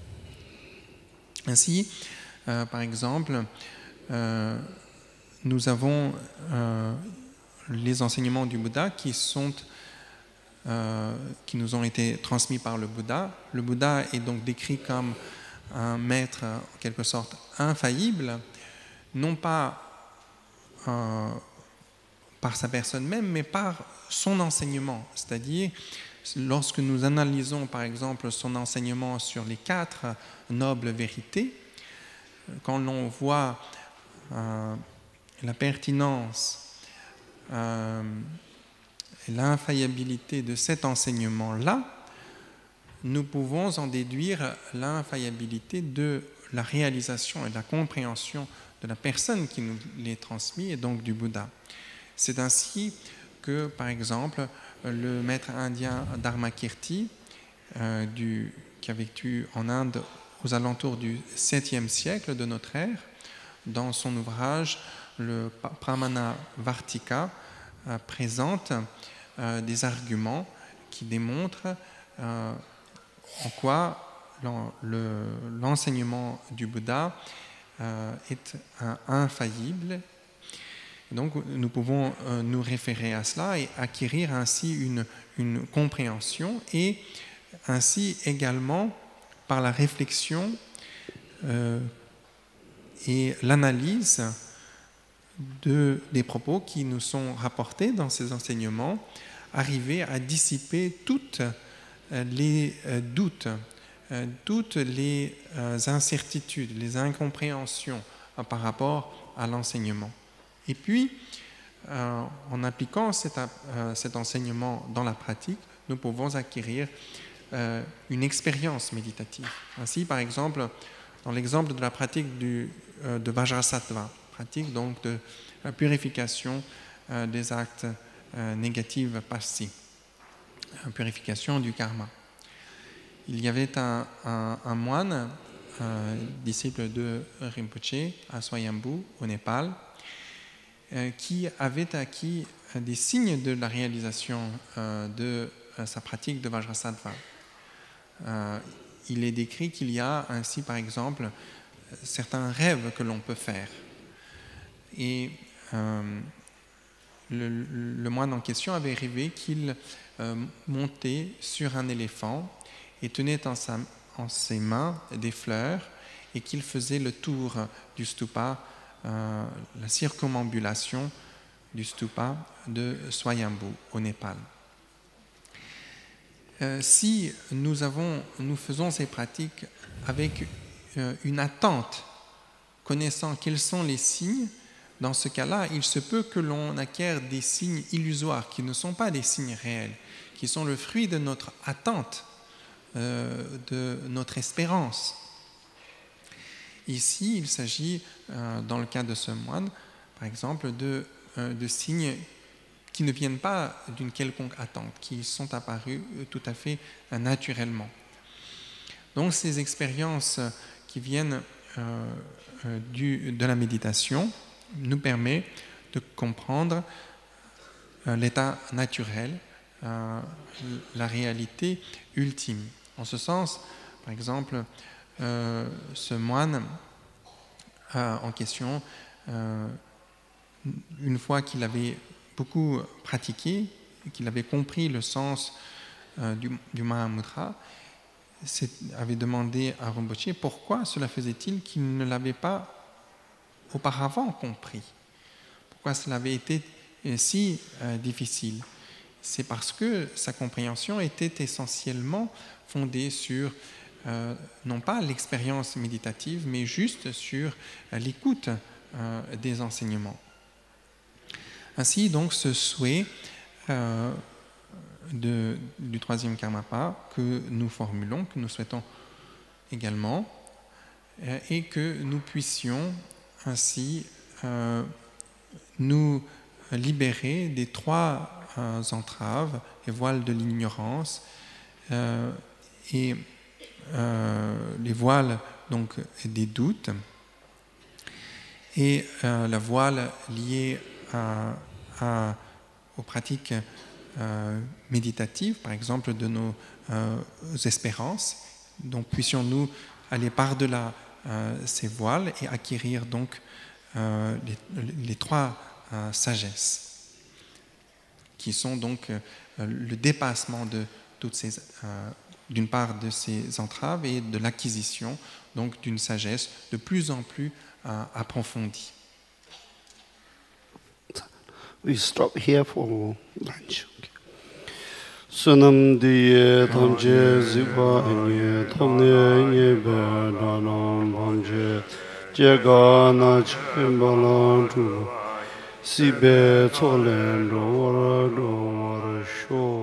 Ainsi, euh, par exemple, euh, nous avons euh, les enseignements du Bouddha qui, sont, euh, qui nous ont été transmis par le Bouddha. Le Bouddha est donc décrit comme un maître en quelque sorte infaillible, non pas euh, par sa personne même, mais par son enseignement. C'est-à-dire, lorsque nous analysons par exemple son enseignement sur les quatre nobles vérités, quand l'on voit euh, la pertinence euh, et l'infaillibilité de cet enseignement-là, nous pouvons en déduire l'infaillibilité de la réalisation et de la compréhension de la personne qui nous les transmet, et donc du Bouddha. C'est ainsi que, par exemple, le maître indien Dharmakirti, euh, du, qui a vécu en Inde aux alentours du septième siècle de notre ère, dans son ouvrage le Pramana Vartika, euh, présente euh, des arguments qui démontrent euh, en quoi l'enseignement du Bouddha euh, est un, infaillible. Donc nous pouvons euh, nous référer à cela et acquérir ainsi une, une compréhension, et ainsi également par la réflexion euh, et l'analyse de, des propos qui nous sont rapportés dans ces enseignements, arriver à dissiper toutes les doutes, toutes les incertitudes, les incompréhensions par rapport à l'enseignement. Et puis, en appliquant cet, cet enseignement dans la pratique, nous pouvons acquérir une expérience méditative. Ainsi, par exemple, dans l'exemple de la pratique du, de Vajrasattva, pratique donc de la purification des actes négatifs passés, purification du karma. Il y avait un, un, un moine, un disciple de Rinpoché à Swayambhu, au Népal, qui avait acquis des signes de la réalisation de sa pratique de Vajrasattva. Il est décrit qu'il y a ainsi, par exemple, certains rêves que l'on peut faire. Et euh, le, le moine en question avait rêvé qu'il euh, montait sur un éléphant et tenait en, sa, en ses mains des fleurs et qu'il faisait le tour du stupa, euh, la circumambulation du stupa de Swayambhu au Népal. Euh, si nous, avons, nous faisons ces pratiques avec euh, une attente, connaissant quels sont les signes, dans ce cas-là, il se peut que l'on acquiert des signes illusoires qui ne sont pas des signes réels, qui sont le fruit de notre attente, euh, de notre espérance. Ici, il s'agit, euh, dans le cas de ce moine, par exemple, de, euh, de signes qui ne viennent pas d'une quelconque attente, qui sont apparus tout à fait naturellement. Donc ces expériences qui viennent euh, du, de la méditation nous permettent de comprendre euh, l'état naturel, euh, la réalité ultime. En ce sens, par exemple, euh, ce moine euh, en question, euh, une fois qu'il avait beaucoup pratiqué, qu'il avait compris le sens euh, du, du Mahamudra, avait demandé à Rinpoché pourquoi cela faisait-il qu'il ne l'avait pas auparavant compris. Pourquoi cela avait été si euh, difficile. C'est parce que sa compréhension était essentiellement fondée sur, euh, non pas l'expérience méditative, mais juste sur euh, l'écoute euh, des enseignements. Ainsi, donc, ce souhait euh, de, du troisième karmapa que nous formulons, que nous souhaitons également, euh, et que nous puissions ainsi euh, nous libérer des trois euh, entraves, les voiles de l'ignorance euh, et euh, les voiles donc, des doutes, et euh, la voile liée À, à, aux pratiques euh, méditatives, par exemple de nos euh, espérances. Donc puissions-nous aller par-delà euh, ces voiles et acquérir donc euh, les, les trois euh, sagesses, qui sont donc euh, le dépassement de toutes ces, euh, d'une part de ces entraves et de l'acquisition donc d'une sagesse de plus en plus euh, approfondie. We stop here for lunch. Sunam diye tamje zikwa enye tamne enye be dalam bamje jega na chimbalan tu sibe cholen do wara do wara sho